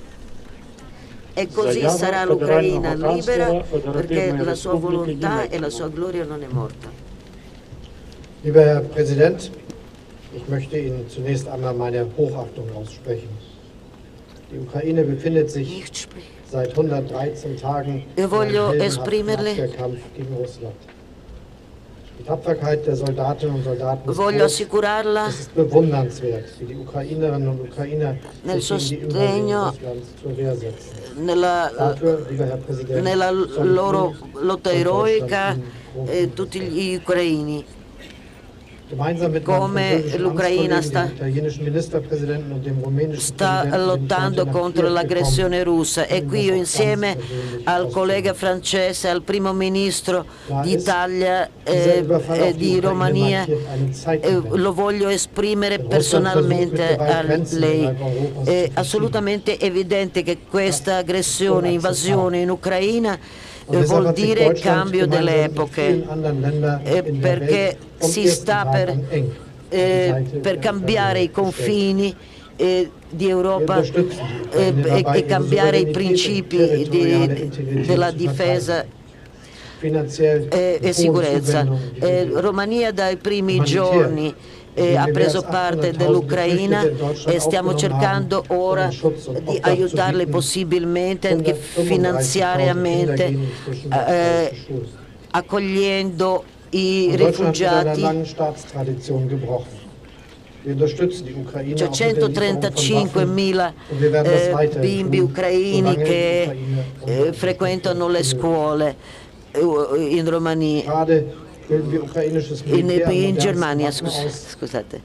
S6: E così sarà l'Ucraina libera perché la sua volontà e la sua gloria non è morta.
S8: Lieber Herr Präsident, ich möchte Ihnen zunächst einmal meine Hochachtung aussprechen. Die Ukraine befindet sich seit 113 Tagen in einem
S6: voglio
S8: heldenhaften
S6: esprimerle
S8: Abwehrkampf gegen Russland. Die Tapferkeit der Soldatinnen und Soldaten ist
S6: Voglio
S8: groß.
S6: assicurarla
S8: Es ist bewundernswert, wie die Ukrainerinnen und Ukrainer
S6: nel
S8: sich gegen die Invasion
S6: sostegno
S8: Russlands zur Wehr setzen.
S6: nella
S8: Nella
S6: loro lotta eroica tutti gli ucraini. Come l'Ucraina sta lottando contro l'aggressione russa e qui io insieme al collega francese, al primo ministro d'Italia e di Romania lo voglio esprimere personalmente a lei. È assolutamente evidente che questa aggressione, invasione in Ucraina vuol dire cambio delle epoche, perché si sta per cambiare i confini di Europa e cambiare i principi della difesa e sicurezza. Romania dai primi giorni ha preso parte dell'Ucraina e stiamo cercando ora di aiutarle possibilmente anche finanziariamente, accogliendo i rifugiati. C'è 135.000 bimbi ucraini che frequentano le scuole in Romania. In Germania, scusate.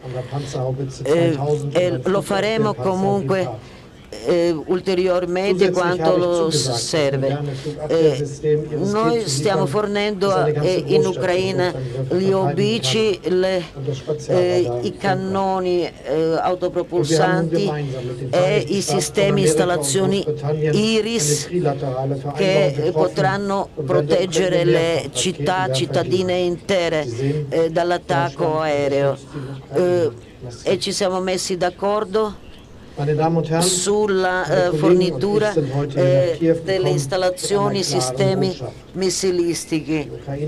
S6: Lo faremo comunque ulteriormente quanto lo serve. Noi stiamo fornendo in Ucraina gli obici, i cannoni autopropulsanti e i sistemi installazioni Iris che potranno proteggere le cittadine intere dall'attacco aereo. E ci siamo messi d'accordo sulla fornitura delle installazioni sistemi missilistici.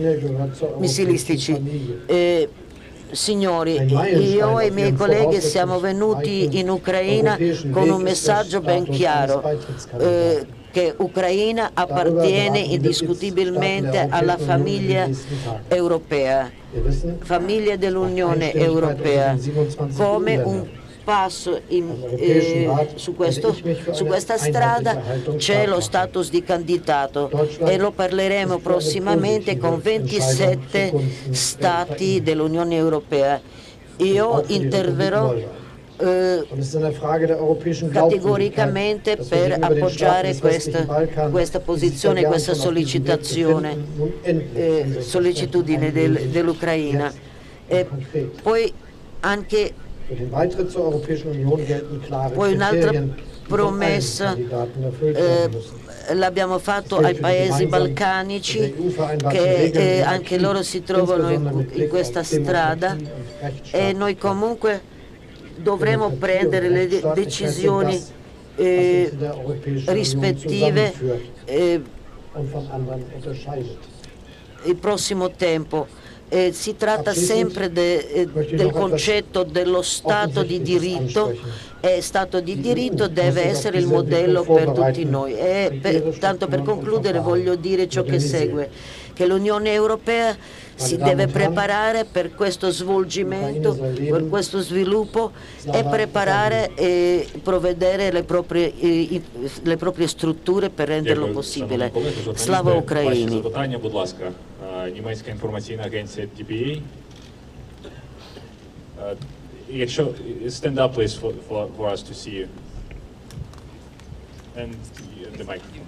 S6: Signori, io e i miei colleghi siamo venuti in Ucraina con un messaggio ben chiaro, che Ucraina appartiene indiscutibilmente alla famiglia europea, famiglia dell'Unione Europea, come un passo su questa strada c'è lo status di candidato e lo parleremo prossimamente con 27 stati dell'Unione Europea. Io interverrò categoricamente per appoggiare questa posizione, questa sollecitudine dell'Ucraina. E poi anche un'altra promessa l'abbiamo fatto ai paesi balcanici, che anche loro si trovano in questa strada, e noi comunque dovremo prendere le decisioni rispettive il prossimo tempo. Si tratta sempre del concetto dello Stato di diritto, e Stato di diritto deve essere il modello per tutti noi. Tanto per concludere voglio dire ciò che segue, che l'Unione Europea si deve preparare per questo svolgimento, per questo sviluppo, e preparare e provvedere le proprie strutture per renderlo possibile. Slava Україні!
S9: Німецька інформаційна агенція DPA. Якщо stand up please for us to see you. And the microphone.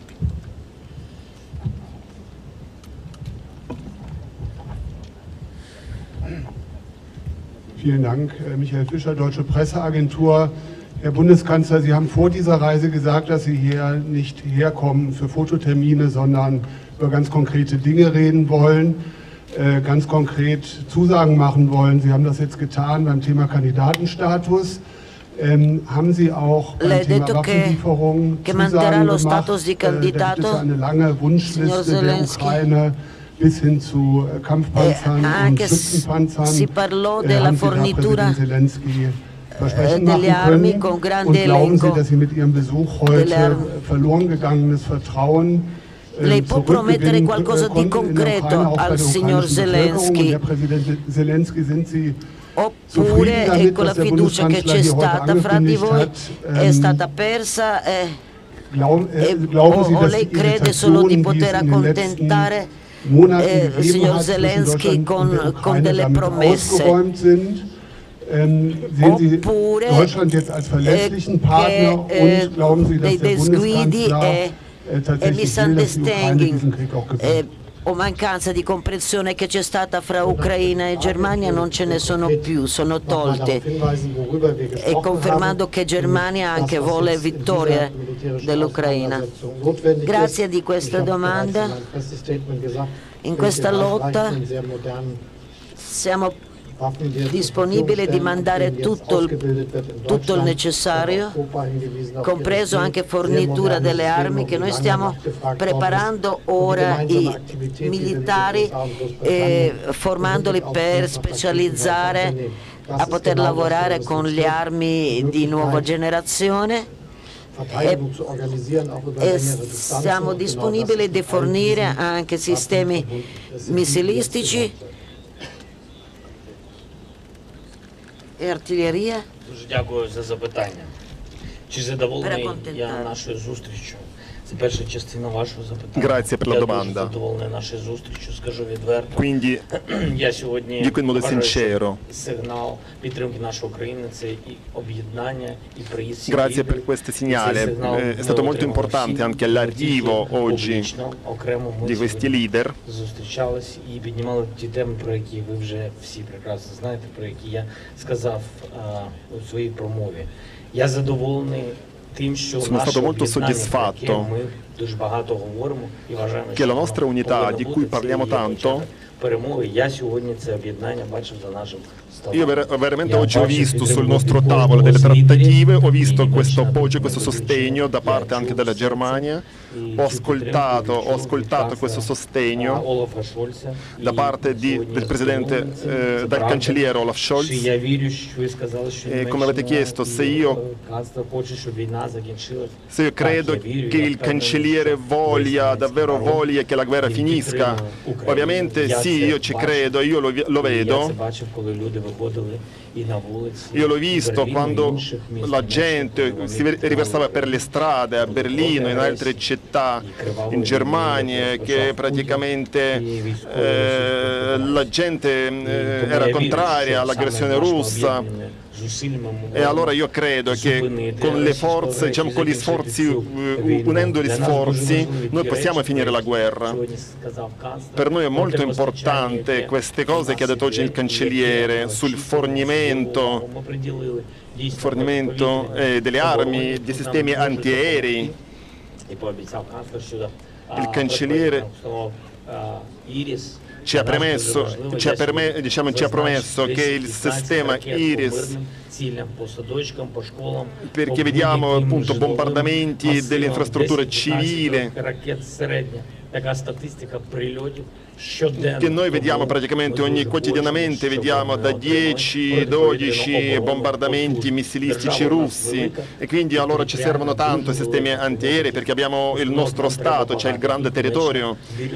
S10: Vielen Dank, Michael Fischer, Deutsche Presseagentur. Herr Bundeskanzler, Sie haben vor dieser Reise gesagt, dass Sie hier nicht herkommen für Fototermine, sondern über ganz konkrete Dinge reden wollen, ganz konkret Zusagen machen wollen. Sie haben das jetzt getan beim Thema Kandidatenstatus. Haben Sie auch beim Thema Waffenlieferungen Zusagen gemacht? Da gibt es eine lange Wunschliste der Ukraine bis hin zu Kampfpanzern und Schützenpanzern. Haben Sie da Präsident Zelensky Versprechen machen können? Und glauben Sie, dass Sie mit Ihrem Besuch heute verloren gegangenes Vertrauen
S6: Lei può promettere qualcosa di concreto al signor Zelensky, oppure con la fiducia che c'è stata fra di voi è stata persa, o lei crede solo di poter accontentare il signor Zelensky con delle promesse? Oppure dei disguidi e misunderstanding o mancanza di comprensione che c'è stata fra Ucraina e Germania non ce ne sono più, sono tolte, e confermando che Germania anche vuole vittoria dell'Ucraina. Grazie di questa domanda. In questa lotta siamo disponibile di mandare tutto il necessario, compreso anche fornitura delle armi, che noi stiamo preparando ora i militari e formandoli per specializzare a poter lavorare con le armi di nuova generazione. E siamo disponibili di fornire anche sistemi missilistici e artiglieria.
S2: Дуже дякую за запитання. Чи задоволений я нашою зустрічю? Це перша частина вашого запитання.
S3: Grazie per la
S2: Я
S3: domanda.
S2: дуже задоволений нашою зустрічю, скажу відверто.
S3: Quindi
S2: Я сьогодні
S3: dico in modo
S2: вважаю, що
S3: sincero.
S2: сигнал підтримки нашої країни – це і об'єднання, і приїзд всіх
S3: Grazie
S2: лідерів.
S3: per questo
S2: І цей
S3: segnale.
S2: сигнал
S3: È
S2: ми
S3: stato molto
S2: отримали
S3: importante
S2: всі.
S3: anche
S2: Не
S3: l'arrivo
S2: тільки
S3: oggi
S2: публічно, окремо ми
S3: di questi
S2: сьогодні
S3: leader.
S2: зустрічались і піднімали ті теми, про які ви вже всі прекрасно знаєте, про які я сказав у своїй промові. Я задоволений тим, що
S3: Sono
S2: наше
S3: stato molto
S2: об'єднання, про
S3: soddisfatto
S2: яке ми дуже багато говоримо і вважаємо,
S3: che la
S2: воно
S3: nostra unità,
S2: повинно
S3: di
S2: бути,
S3: cui
S2: це
S3: parliamo
S2: є
S3: tanto,
S2: початок перемоги. Я сьогодні це об'єднання бачив за нашим столом.
S3: io veramente
S2: Я
S3: oggi ho
S2: бачив
S3: visto sul
S2: підтримку
S3: nostro
S2: від
S3: tavolo delle
S2: кожного з
S3: trattative, ho
S2: лідерів,
S3: visto
S2: і
S3: questo
S2: бачив
S3: appoggio, questo
S2: підтримку.
S3: sostegno da
S2: Я
S3: parte anche
S2: чув
S3: della
S2: все це.
S3: Germania.
S2: І
S3: Ho
S2: цю підтримку
S3: ascoltato
S2: від
S3: questo
S2: канцлера,
S3: sostegno
S2: Олафа Шольца.
S3: da parte del presidente, dal cancelliere Olaf Scholz.
S2: Я вірю, що ви сказали, що
S3: E come avete chiesto,
S2: канцлер хоче, щоб війна закінчилась.
S3: Se io credo che il cancelliere davvero voglia che la guerra finisca, ovviamente sì, io ci credo, io lo vedo. Io l'ho visto quando la gente si riversava per le strade a Berlino, in altre città, in Germania, che praticamente la gente era contraria all'aggressione russa. E allora io credo che con le forze, diciamo con gli sforzi, unendo gli sforzi, noi possiamo finire la guerra. Per noi è molto importante queste cose che ha detto oggi il cancelliere sul fornimento delle armi, di sistemi antiaerei. Il cancelliere ci ha promesso che il sistema IRIS, perché vediamo appunto bombardamenti delle infrastrutture civili, che noi vediamo praticamente quotidianamente, vediamo da 10-12 bombardamenti missilistici russi, e quindi allora ci servono tanto i sistemi antiaerei, perché abbiamo il nostro Stato, c'è il grande territorio.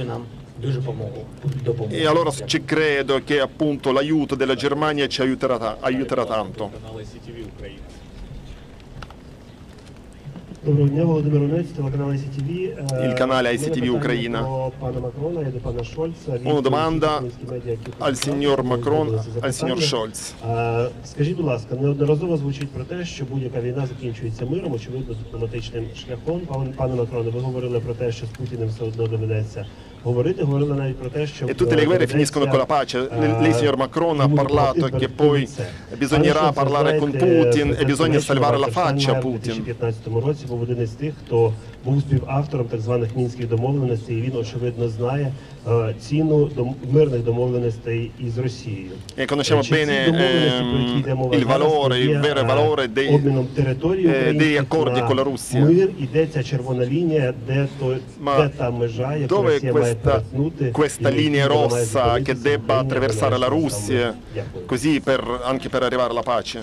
S3: E allora ci credo che appunto l'aiuto della Germania ci aiuterà tanto.
S11: Доброго дня, Володимир Онець, телеканал ICTV.
S3: Il canale ICTV Ucraina. Una domanda al signor Macron, al signor Scholz.
S11: Скажіть, будь ласка, неодноразово звучить про те, що будь-яка війна закінчується миром, очевидно, дипломатичним шляхом. Пане Макроне, ви говорили про те, що з Путіним все одно доведеться говорили навіть про те, що
S3: E tutte le guerre finiscono con la pace. Lei, signor Macron, ha parlato che poi bisognerà parlare con Putin e bisogna salvare la faccia a Putin.
S11: У 2015 році був один із тих, хто був співавтором так званих мінських домовленостей, і він, очевидно, знає ціну мирних домовленостей із Росією.
S3: E conosciamo bene il valore, il vero valore degli accordi con la Russia.
S11: Мир іде ця червона лінія, де та межа, яку Росія має перетнути.
S3: Questa linea rossa che debba attraversare la Russia, così anche per arrivare alla pace.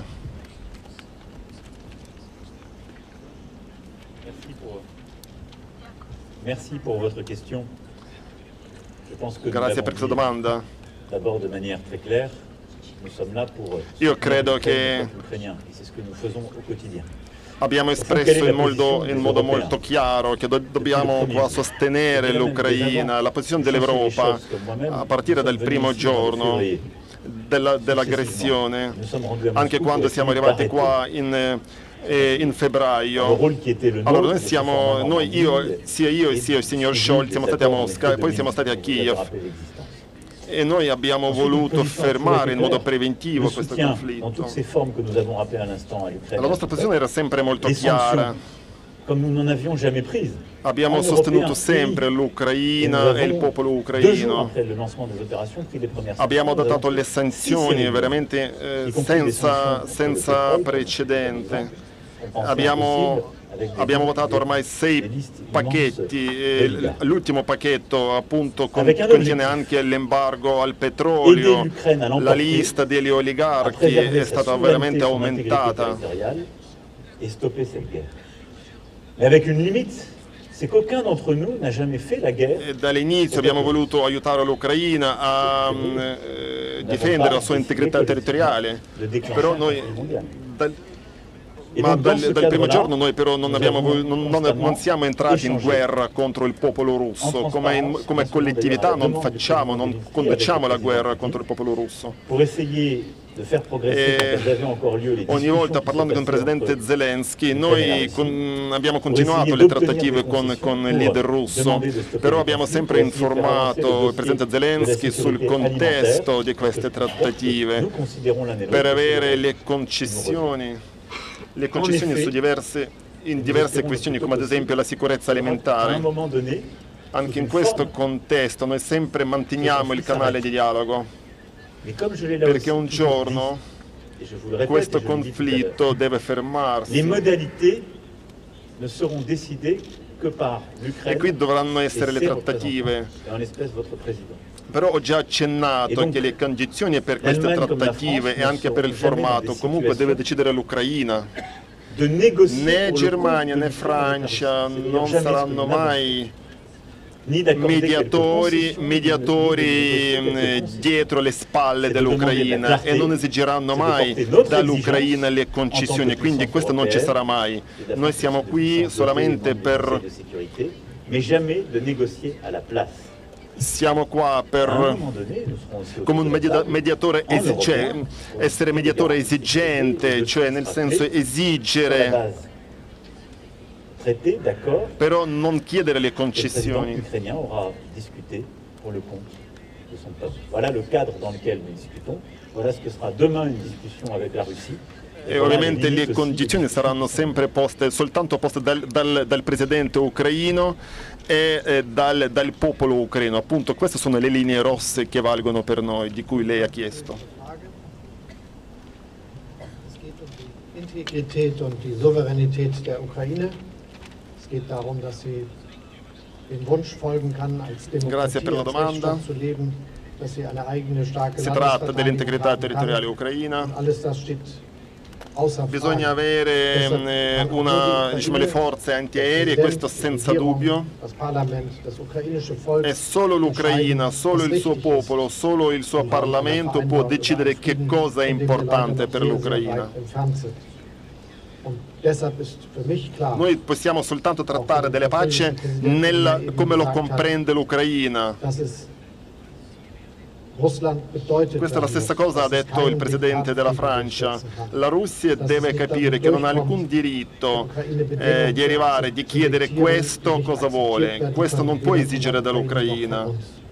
S7: Merci pour votre question. Je pense que
S3: Grazie per questa domanda.
S7: D'abord de manière très claire, nous sommes là pour
S3: Io credo che
S7: c'est ce que nous faisons au quotidien.
S3: Abbiamo espresso in modo molto chiaro che dobbiamo qua sostenere l'Ucraina, la posizione dell'Europa a partire dal primo giorno dell'aggressione, anche quando siamo arrivati qua in febbraio. Allora sia io e il signor Scholz siamo stati a Mosca e poi siamo stati a Kiev. E noi abbiamo voluto fermare in modo preventivo questo conflitto. La nostra posizione era sempre molto chiara.
S7: comme nous n'en avions jamais prise.
S3: Abbiamo sostenuto sempre l'Ucraina e il popolo ucraino. Abbiamo adottato le sanzioni veramente senza precedente. Abbiamo votato ormai 6 pacchetti, l'ultimo pacchetto appunto contiene anche l'embargo al petrolio, la lista degli oligarchi è stata veramente aumentata.
S7: C'est qu'aucun d'entre nous n'a jamais fait la guerre.
S3: Dall'inizio abbiamo voluto aiutare l'Ucraina a difendere la sua integrità territoriale, però noi dal primo giorno noi però non siamo entrati in guerra contro il popolo russo, come collettività non conduciamo la guerra contro il popolo russo. Ogni volta parlando con il presidente Zelensky noi abbiamo continuato le trattative con il leader russo, però abbiamo sempre informato il presidente Zelensky sul contesto di queste trattative per avere le concessioni in diverse questioni, come ad esempio la sicurezza alimentare. Anche in questo contesto noi sempre manteniamo il canale di dialogo, perché un giorno questo conflitto deve fermarsi e qui dovranno essere le trattative. Però ho già accennato che le condizioni per queste trattative e anche per il formato comunque deve decidere l'Ucraina. Né Germania né Francia non saranno mai mediatori dietro le spalle dell'Ucraina e non esigeranno mai dall'Ucraina le concessioni, quindi questo non ci sarà mai. Noi siamo qui solamente per... Siamo qua per, come un mediatore, essere mediatore esigente, cioè nel senso esigere, però non chiedere le concessioni. E ovviamente le condizioni saranno sempre soltanto poste dal presidente ucraino e dal popolo ucraino. Appunto queste sono le linee rosse che valgono per noi, di cui lei ha chiesto.
S8: Es geht die Integrität und die Souveränität der Ukraine. Es geht darum, dass sie dem Wunsch folgen kann, als Demokratie, als Rechtsstaat zu leben, dass sie eine eigene starke
S3: Si tratta dell'integrità territoriale ucraina.
S8: Alles das steht
S3: Bisogna avere le forze antiaeree, questo senza dubbio. E solo l'Ucraina, solo il suo popolo, solo il suo Parlamento può decidere che cosa è importante per l'Ucraina. Noi possiamo soltanto trattare della pace come lo comprende l'Ucraina. Questa è la stessa cosa ha detto il presidente della Francia. La Russia deve capire che non ha alcun diritto di arrivare, di chiedere questo cosa vuole. Questo non può esigere dall'Ucraina.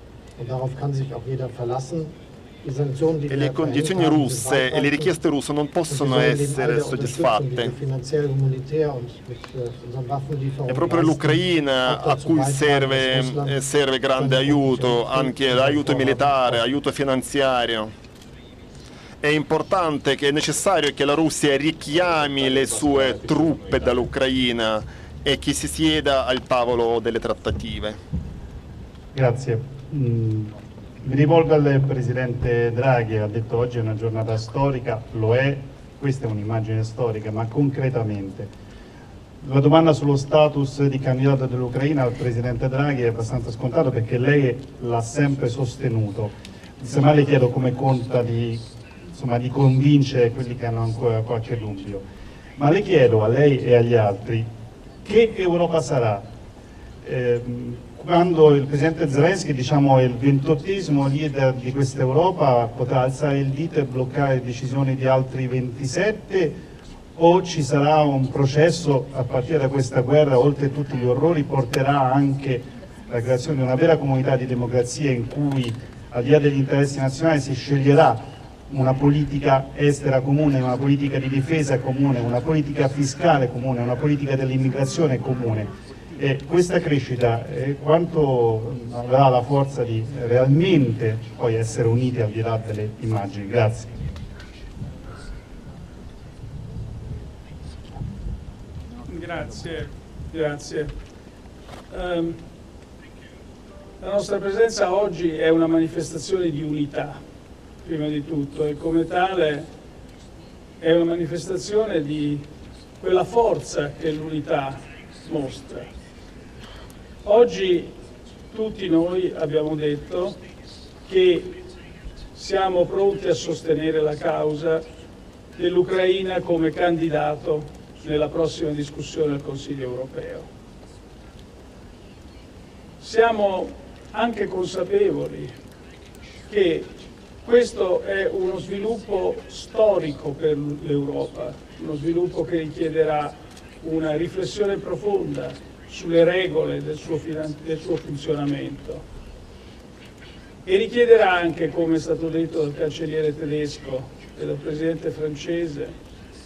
S3: E le condizioni russe e le richieste russe non possono essere soddisfatte. È proprio l'Ucraina a cui serve grande aiuto, anche aiuto militare, aiuto finanziario. È importante, è necessario che la Russia richiami le sue truppe dall'Ucraina e che si sieda al tavolo delle trattative.
S12: Grazie. Mi rivolgo al Presidente Draghi, ha detto oggi è una giornata storica, lo è, questa è un'immagine storica, ma concretamente. La domanda sullo status di candidato dell'Ucraina al Presidente Draghi è abbastanza scontata perché lei l'ha sempre sostenuto. Insomma, le chiedo come conta di convincere quelli che hanno ancora qualche dubbio. Ma le chiedo a lei e agli altri, che Europa sarà? Quando il presidente Zelensky, diciamo, è il 28esimo leader di questa Europa, potrà alzare il dito e bloccare decisioni di altri 27, o ci sarà un processo a partire da questa guerra, oltre a tutti gli orrori, porterà anche la creazione di una vera comunità di democrazia in cui, al di là degli interessi nazionali, si sceglierà una politica estera comune, una politica di difesa comune, una politica fiscale comune, una politica dell'immigrazione comune. E questa crescita quanto avrà la forza di realmente poi essere uniti al di là delle immagini? Grazie.
S4: Grazie. La nostra presenza oggi è una manifestazione di unità, prima di tutto, e come tale è una manifestazione di quella forza che l'unità mostra. Oggi tutti noi abbiamo detto che siamo pronti a sostenere la causa dell'Ucraina come candidato nella prossima discussione al Consiglio europeo. Siamo anche consapevoli che questo è uno sviluppo storico per l'Europa, uno sviluppo che richiederà una riflessione profonda sulle regole del suo funzionamento e richiederà anche, come è stato detto dal cancelliere tedesco e dal presidente francese,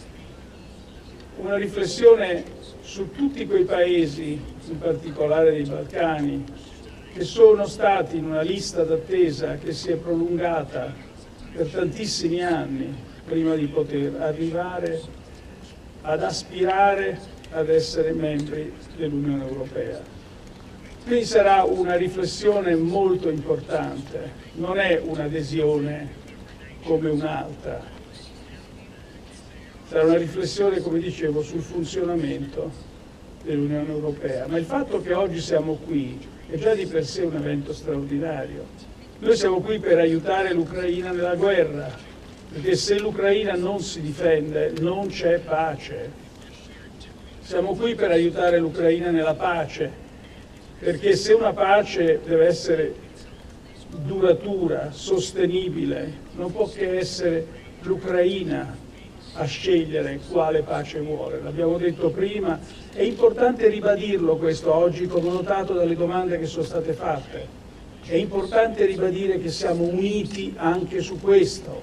S4: una riflessione su tutti quei paesi, in particolare dei Balcani, che sono stati in una lista d'attesa che si è prolungata per tantissimi anni prima di poter arrivare ad aspirare ad essere membri dell'Unione Europea. Quindi sarà una riflessione molto importante, non è un'adesione come un'altra. Sarà una riflessione, come dicevo, sul funzionamento dell'Unione Europea. Ma il fatto che oggi siamo qui è già di per sé un evento straordinario. Noi siamo qui per aiutare l'Ucraina nella guerra, perché se l'Ucraina non si difende non c'è pace. Siamo qui per aiutare l'Ucraina nella pace, perché se una pace deve essere duratura, sostenibile, non può che essere l'Ucraina a scegliere quale pace vuole. L'abbiamo detto prima, è importante ribadirlo questo oggi, come ho notato dalle domande che sono state fatte. È importante ribadire che siamo uniti anche su questo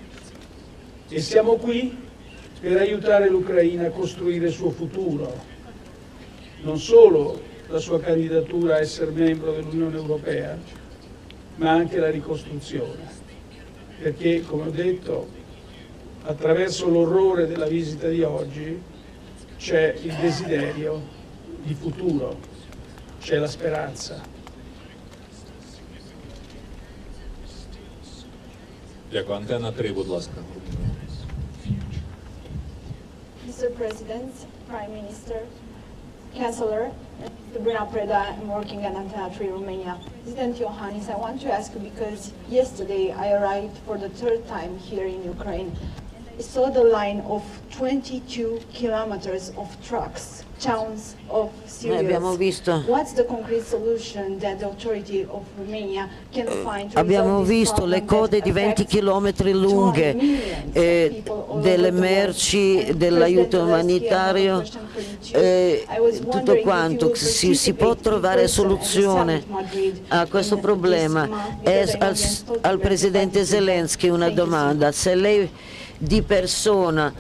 S4: e siamo qui per aiutare l'Ucraina a costruire il suo futuro, non solo la sua candidatura a essere membro dell'Unione Europea, ma anche la ricostruzione, perché, come ho detto, attraverso l'orrore della visita di oggi c'è il desiderio di futuro, c'è la speranza.
S9: Дякую. Антенна 3, будь ласка.
S13: Mr. President, Prime Minister, Chancellor, Sabrina Preda, I'm working at Antenna 3 Romania. President Iohannis, I want to ask you because yesterday I arrived for the third time here in Ukraine. I saw the line of 22 kilometers of trucks, towns of Syrians. What's the concrete solution that the authority of Romania can find to
S6: Abbiamo visto le code di 20 chilometri lunghe delle merci, dell'aiuto umanitario, tutto quanto. Si può trovare soluzione a questo problema. Al Presidente Zelensky una domanda: se lei di persona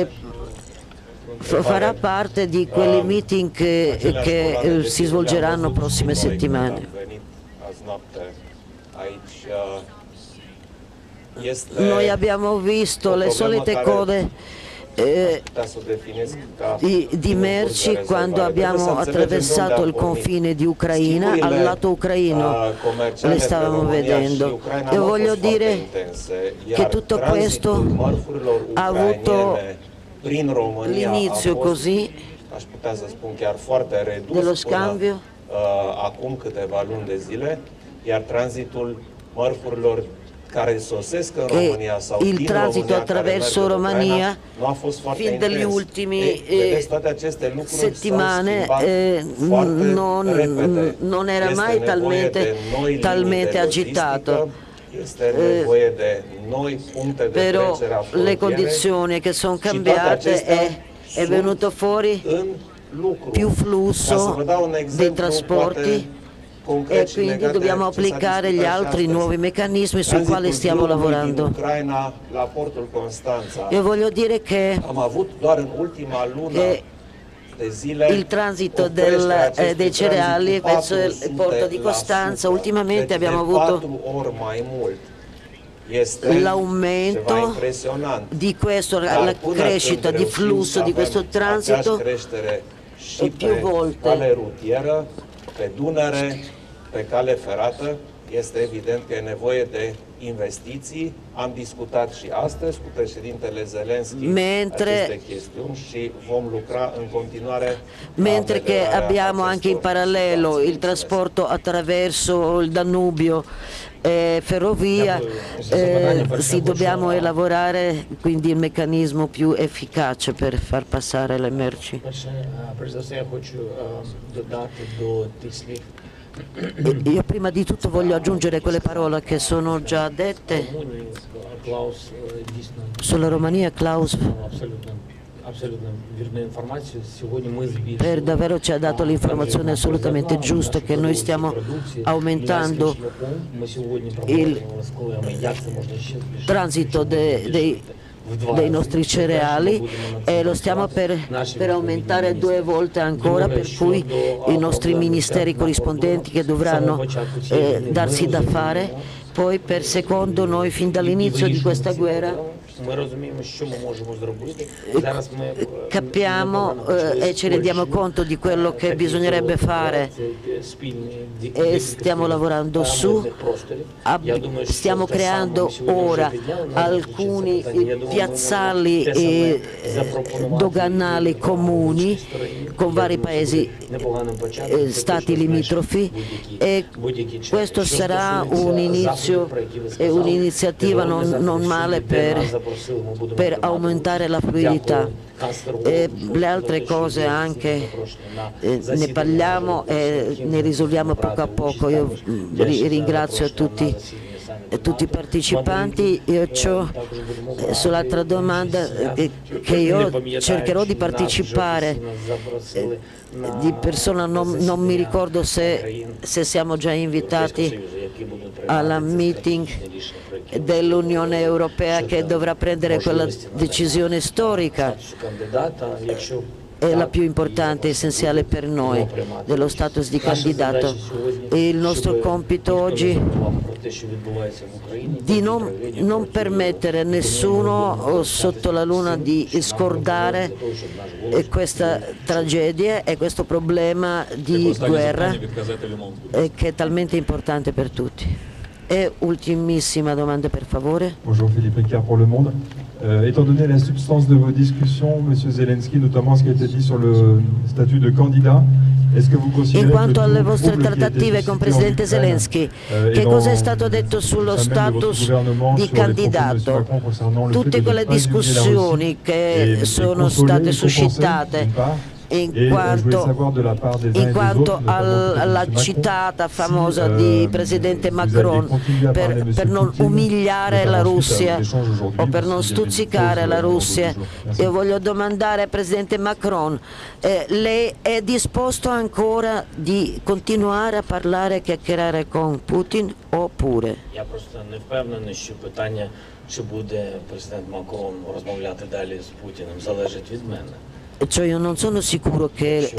S6: farà parte di quei meeting che si svolgeranno prossime settimane. Noi abbiamo visto le solite code di merci quando abbiamo attraversato il confine di Ucraina. Al lato ucraino le stavamo vedendo. E voglio dire che tutto questo ha avuto l'inizio così dello scambio
S5: acum câteva luni de zile, iar tranzitul mărfurilor care sosesc în România sau din România, care merg în Ucraina, nu a fost foarte intens.
S6: Fin dagli ultimi
S5: toate aceste lucruri
S6: settimane non era mai talmente agitato. Però le condizioni che sono cambiate è venuto fuori più flusso dei trasporti
S13: e quindi dobbiamo applicare gli altri nuovi meccanismi sui quali stiamo lavorando. Io voglio dire che il transito dei cereali verso il porto di Costanza, ultimamente abbiamo avuto l'aumento di questo, la crescita di flusso di questo transito e più volte.
S5: Pe Dunăre, pe cale ferată, este evident că e nevoie de investiții. Am discutat și astăzi cu președintele Zelensky aceste chestiuni și vom lucra în continuare.
S13: Mentre che abbiamo anche in parallelo il trasporto attraverso il Danubio e ferrovia, sì, dobbiamo elaborare quindi il meccanismo più efficace per far passare le merci. Io prima di tutto voglio aggiungere quelle parole che sono già dette sulla Romania. Klaus per davvero ci ha dato l'informazione assolutamente giusta che noi stiamo aumentando il transito dei nostri cereali e lo stiamo per aumentare 2 volte ancora, per cui i nostri ministeri corrispondenti che dovranno darsi da fare. Poi per secondo noi fin dall'inizio di questa guerra capiamo e ci rendiamo conto di quello che bisognerebbe fare e stiamo lavorando su, stiamo creando ora alcuni piazzali doganali comuni con vari paesi, stati limitrofi, e questo sarà un inizio e un'iniziativa non male per aumentare la fluidità. Le altre cose anche ne parliamo e ne risolviamo poco a poco. Io ringrazio tutti i partecipanti. Io sull'altra domanda che io cercherò di partecipare di persona, non mi ricordo se siamo già invitati alla meeting dell'Unione Europea che dovrà prendere quella decisione storica, è la più importante e essenziale per noi, dello status di candidato. E il nostro compito oggi di non permettere a nessuno sotto la luna di scordare questa tragedia e questo problema di guerra che è talmente importante per tutti. E ultimissima domanda, per favore.
S14: Bonjour, Philippe Ricard pour Le Monde. Étant donné la substance de vos discussions, Monsieur Zelensky, notamment ce qui a été dit sur le statut de candidat, est-ce que vous considérez
S13: in quanto alle vostre trattative con Presidente Zelensky, che cosa è stato detto sullo status di candidato? Tutte quelle discussioni che sono state suscitate in quanto alla citata famosa di Presidente Macron per non umiliare la Russia o per non stuzzicare la Russia. Io voglio domandare al Presidente Macron, lei è disposto ancora di continuare a parlare e chiacchierare con Putin oppure?
S2: Я просто не впевнений, що питання, чи буде президент Макрон розмовляти далі з Путіним, залежить від мене.
S13: Cioè io non sono sicuro che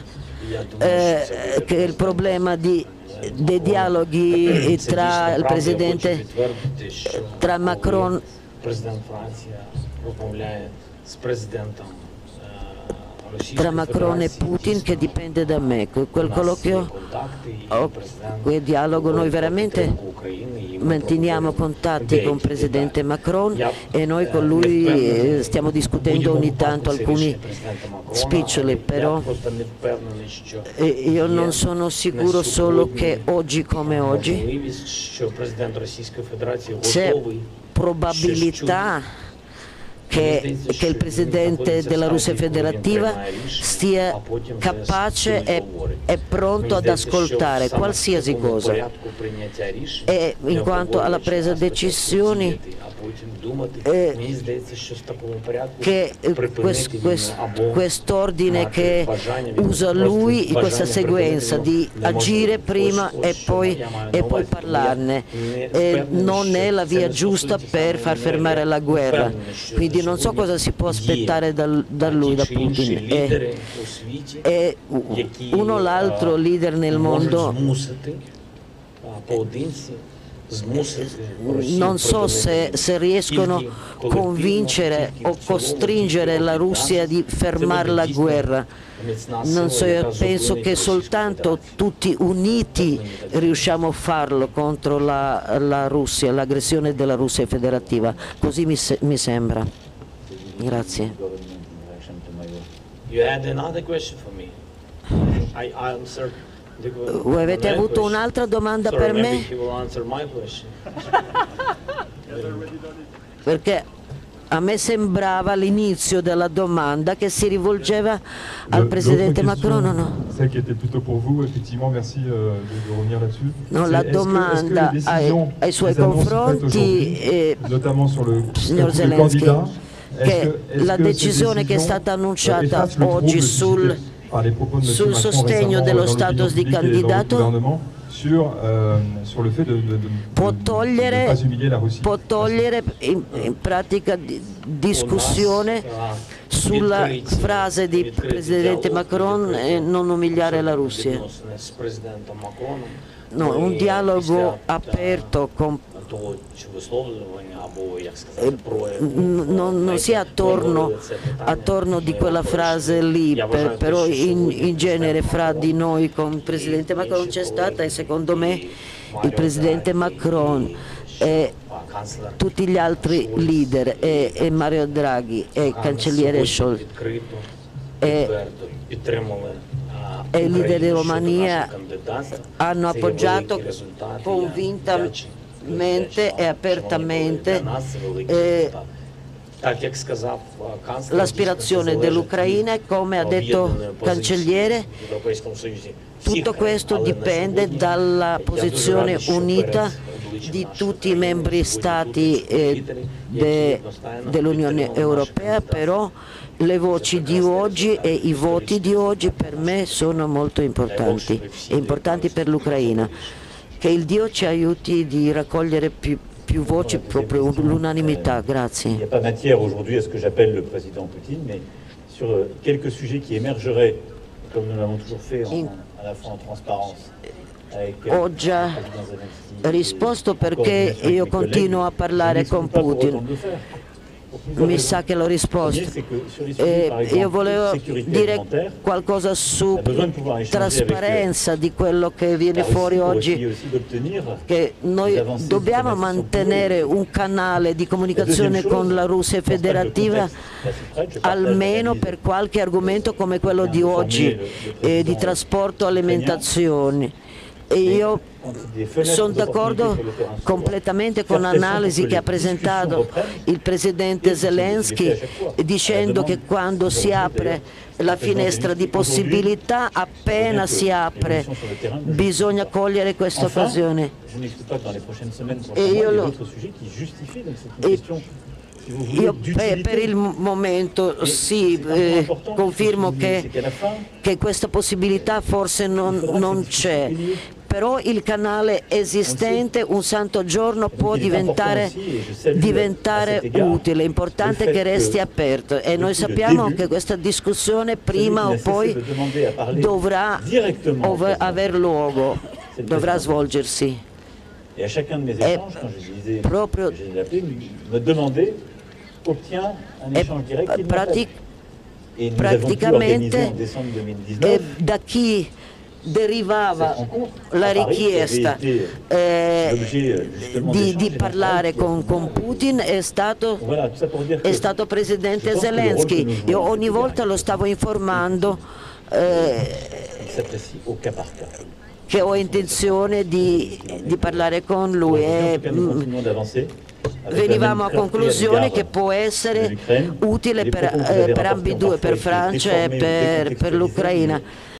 S13: il problema dei dialoghi tra il Presidente, tra Macron e Putin, che dipende da me. Quel colloquio, quel dialogo, noi veramente manteniamo contatti con il Presidente Macron e noi con lui stiamo discutendo ogni tanto alcuni spiccioli, però io non sono sicuro solo che oggi come oggi c'è probabilità che il Presidente della Russia Federativa sia capace e pronto ad ascoltare qualsiasi cosa, e in quanto alla presa di decisioni
S6: che quest'ordine che usa lui, questa sequenza di agire prima e poi parlarne, non è la via giusta per far fermare la guerra. Quindi non so cosa si può aspettare da lui, da Putin. E uno o l'altro leader nel mondo non so se riescono a convincere o costringere la Russia di fermare la guerra. Non so, io penso che soltanto tutti uniti riusciamo a farlo contro la Russia, l'aggressione della Russia federativa. Così mi sembra. Grazie. Voi avete avuto un'altra domanda per me? Perché a me sembrava all'inizio della domanda che si rivolgeva al presidente Macron, no?
S14: Celle qui était plutôt pour vous, effectivement, merci de revenir là-dessus.
S6: No, la domanda ai suoi confronti, signor Zelensky, che la decisione che è stata annunciata oggi sul sostegno dello status di candidato può togliere in pratica discussione sulla frase di presidente Macron e non umiliare la Russia. No, un dialogo aperto non sia attorno di quella frase lì, però in genere fra di noi con il presidente Macron c'è stata, e secondo me il presidente Macron e tutti gli altri leader e Mario Draghi e il cancelliere Scholz e il leader di Romania hanno appoggiato convintamente e apertamente l'aspirazione dell'Ucraina, e come ha detto il cancelliere, tutto questo dipende dalla posizione unita di tutti i membri stati dell'Unione Europea, però le voci di oggi e i voti di oggi per me sono molto importanti, e importanti per l'Ucraina. Che il Dio ci aiuti di raccogliere più voci, proprio l'unanimità. Grazie.
S7: Il n'y a pas matière aujourd'hui à ce que j'appelle le président Poutine, mais sur quelques sujets qui émergeraient, comme nous l'avons toujours fait à la fois en transparence.
S6: Ho già risposto perché io continuo a parlare con Putin. Mi sa che l'ho risposto. Io volevo dire qualcosa su trasparenza di quello che viene fuori oggi, che noi dobbiamo mantenere un canale di comunicazione con la Russia federativa almeno per qualche argomento come quello di oggi, di trasporto, alimentazione. E io sono d'accordo completamente con l'analisi che ha presentato il presidente Zelensky, dicendo che quando si apre la finestra di possibilità, appena si apre, bisogna cogliere questa occasione. Io per il momento sì, confermo che questa possibilità forse non c'è, però il canale esistente un santo giorno può diventare utile, è importante che resti aperto, e noi sappiamo che questa discussione prima o poi dovrà aver luogo, dovrà svolgersi. E proprio praticamente da chi derivava la richiesta di parlare con Putin è stato presidente Zelensky. Io ogni volta lo stavo informando che ho intenzione di parlare con lui, e venivamo a conclusione che può essere utile per ambedue, per Francia e per l'Ucraina.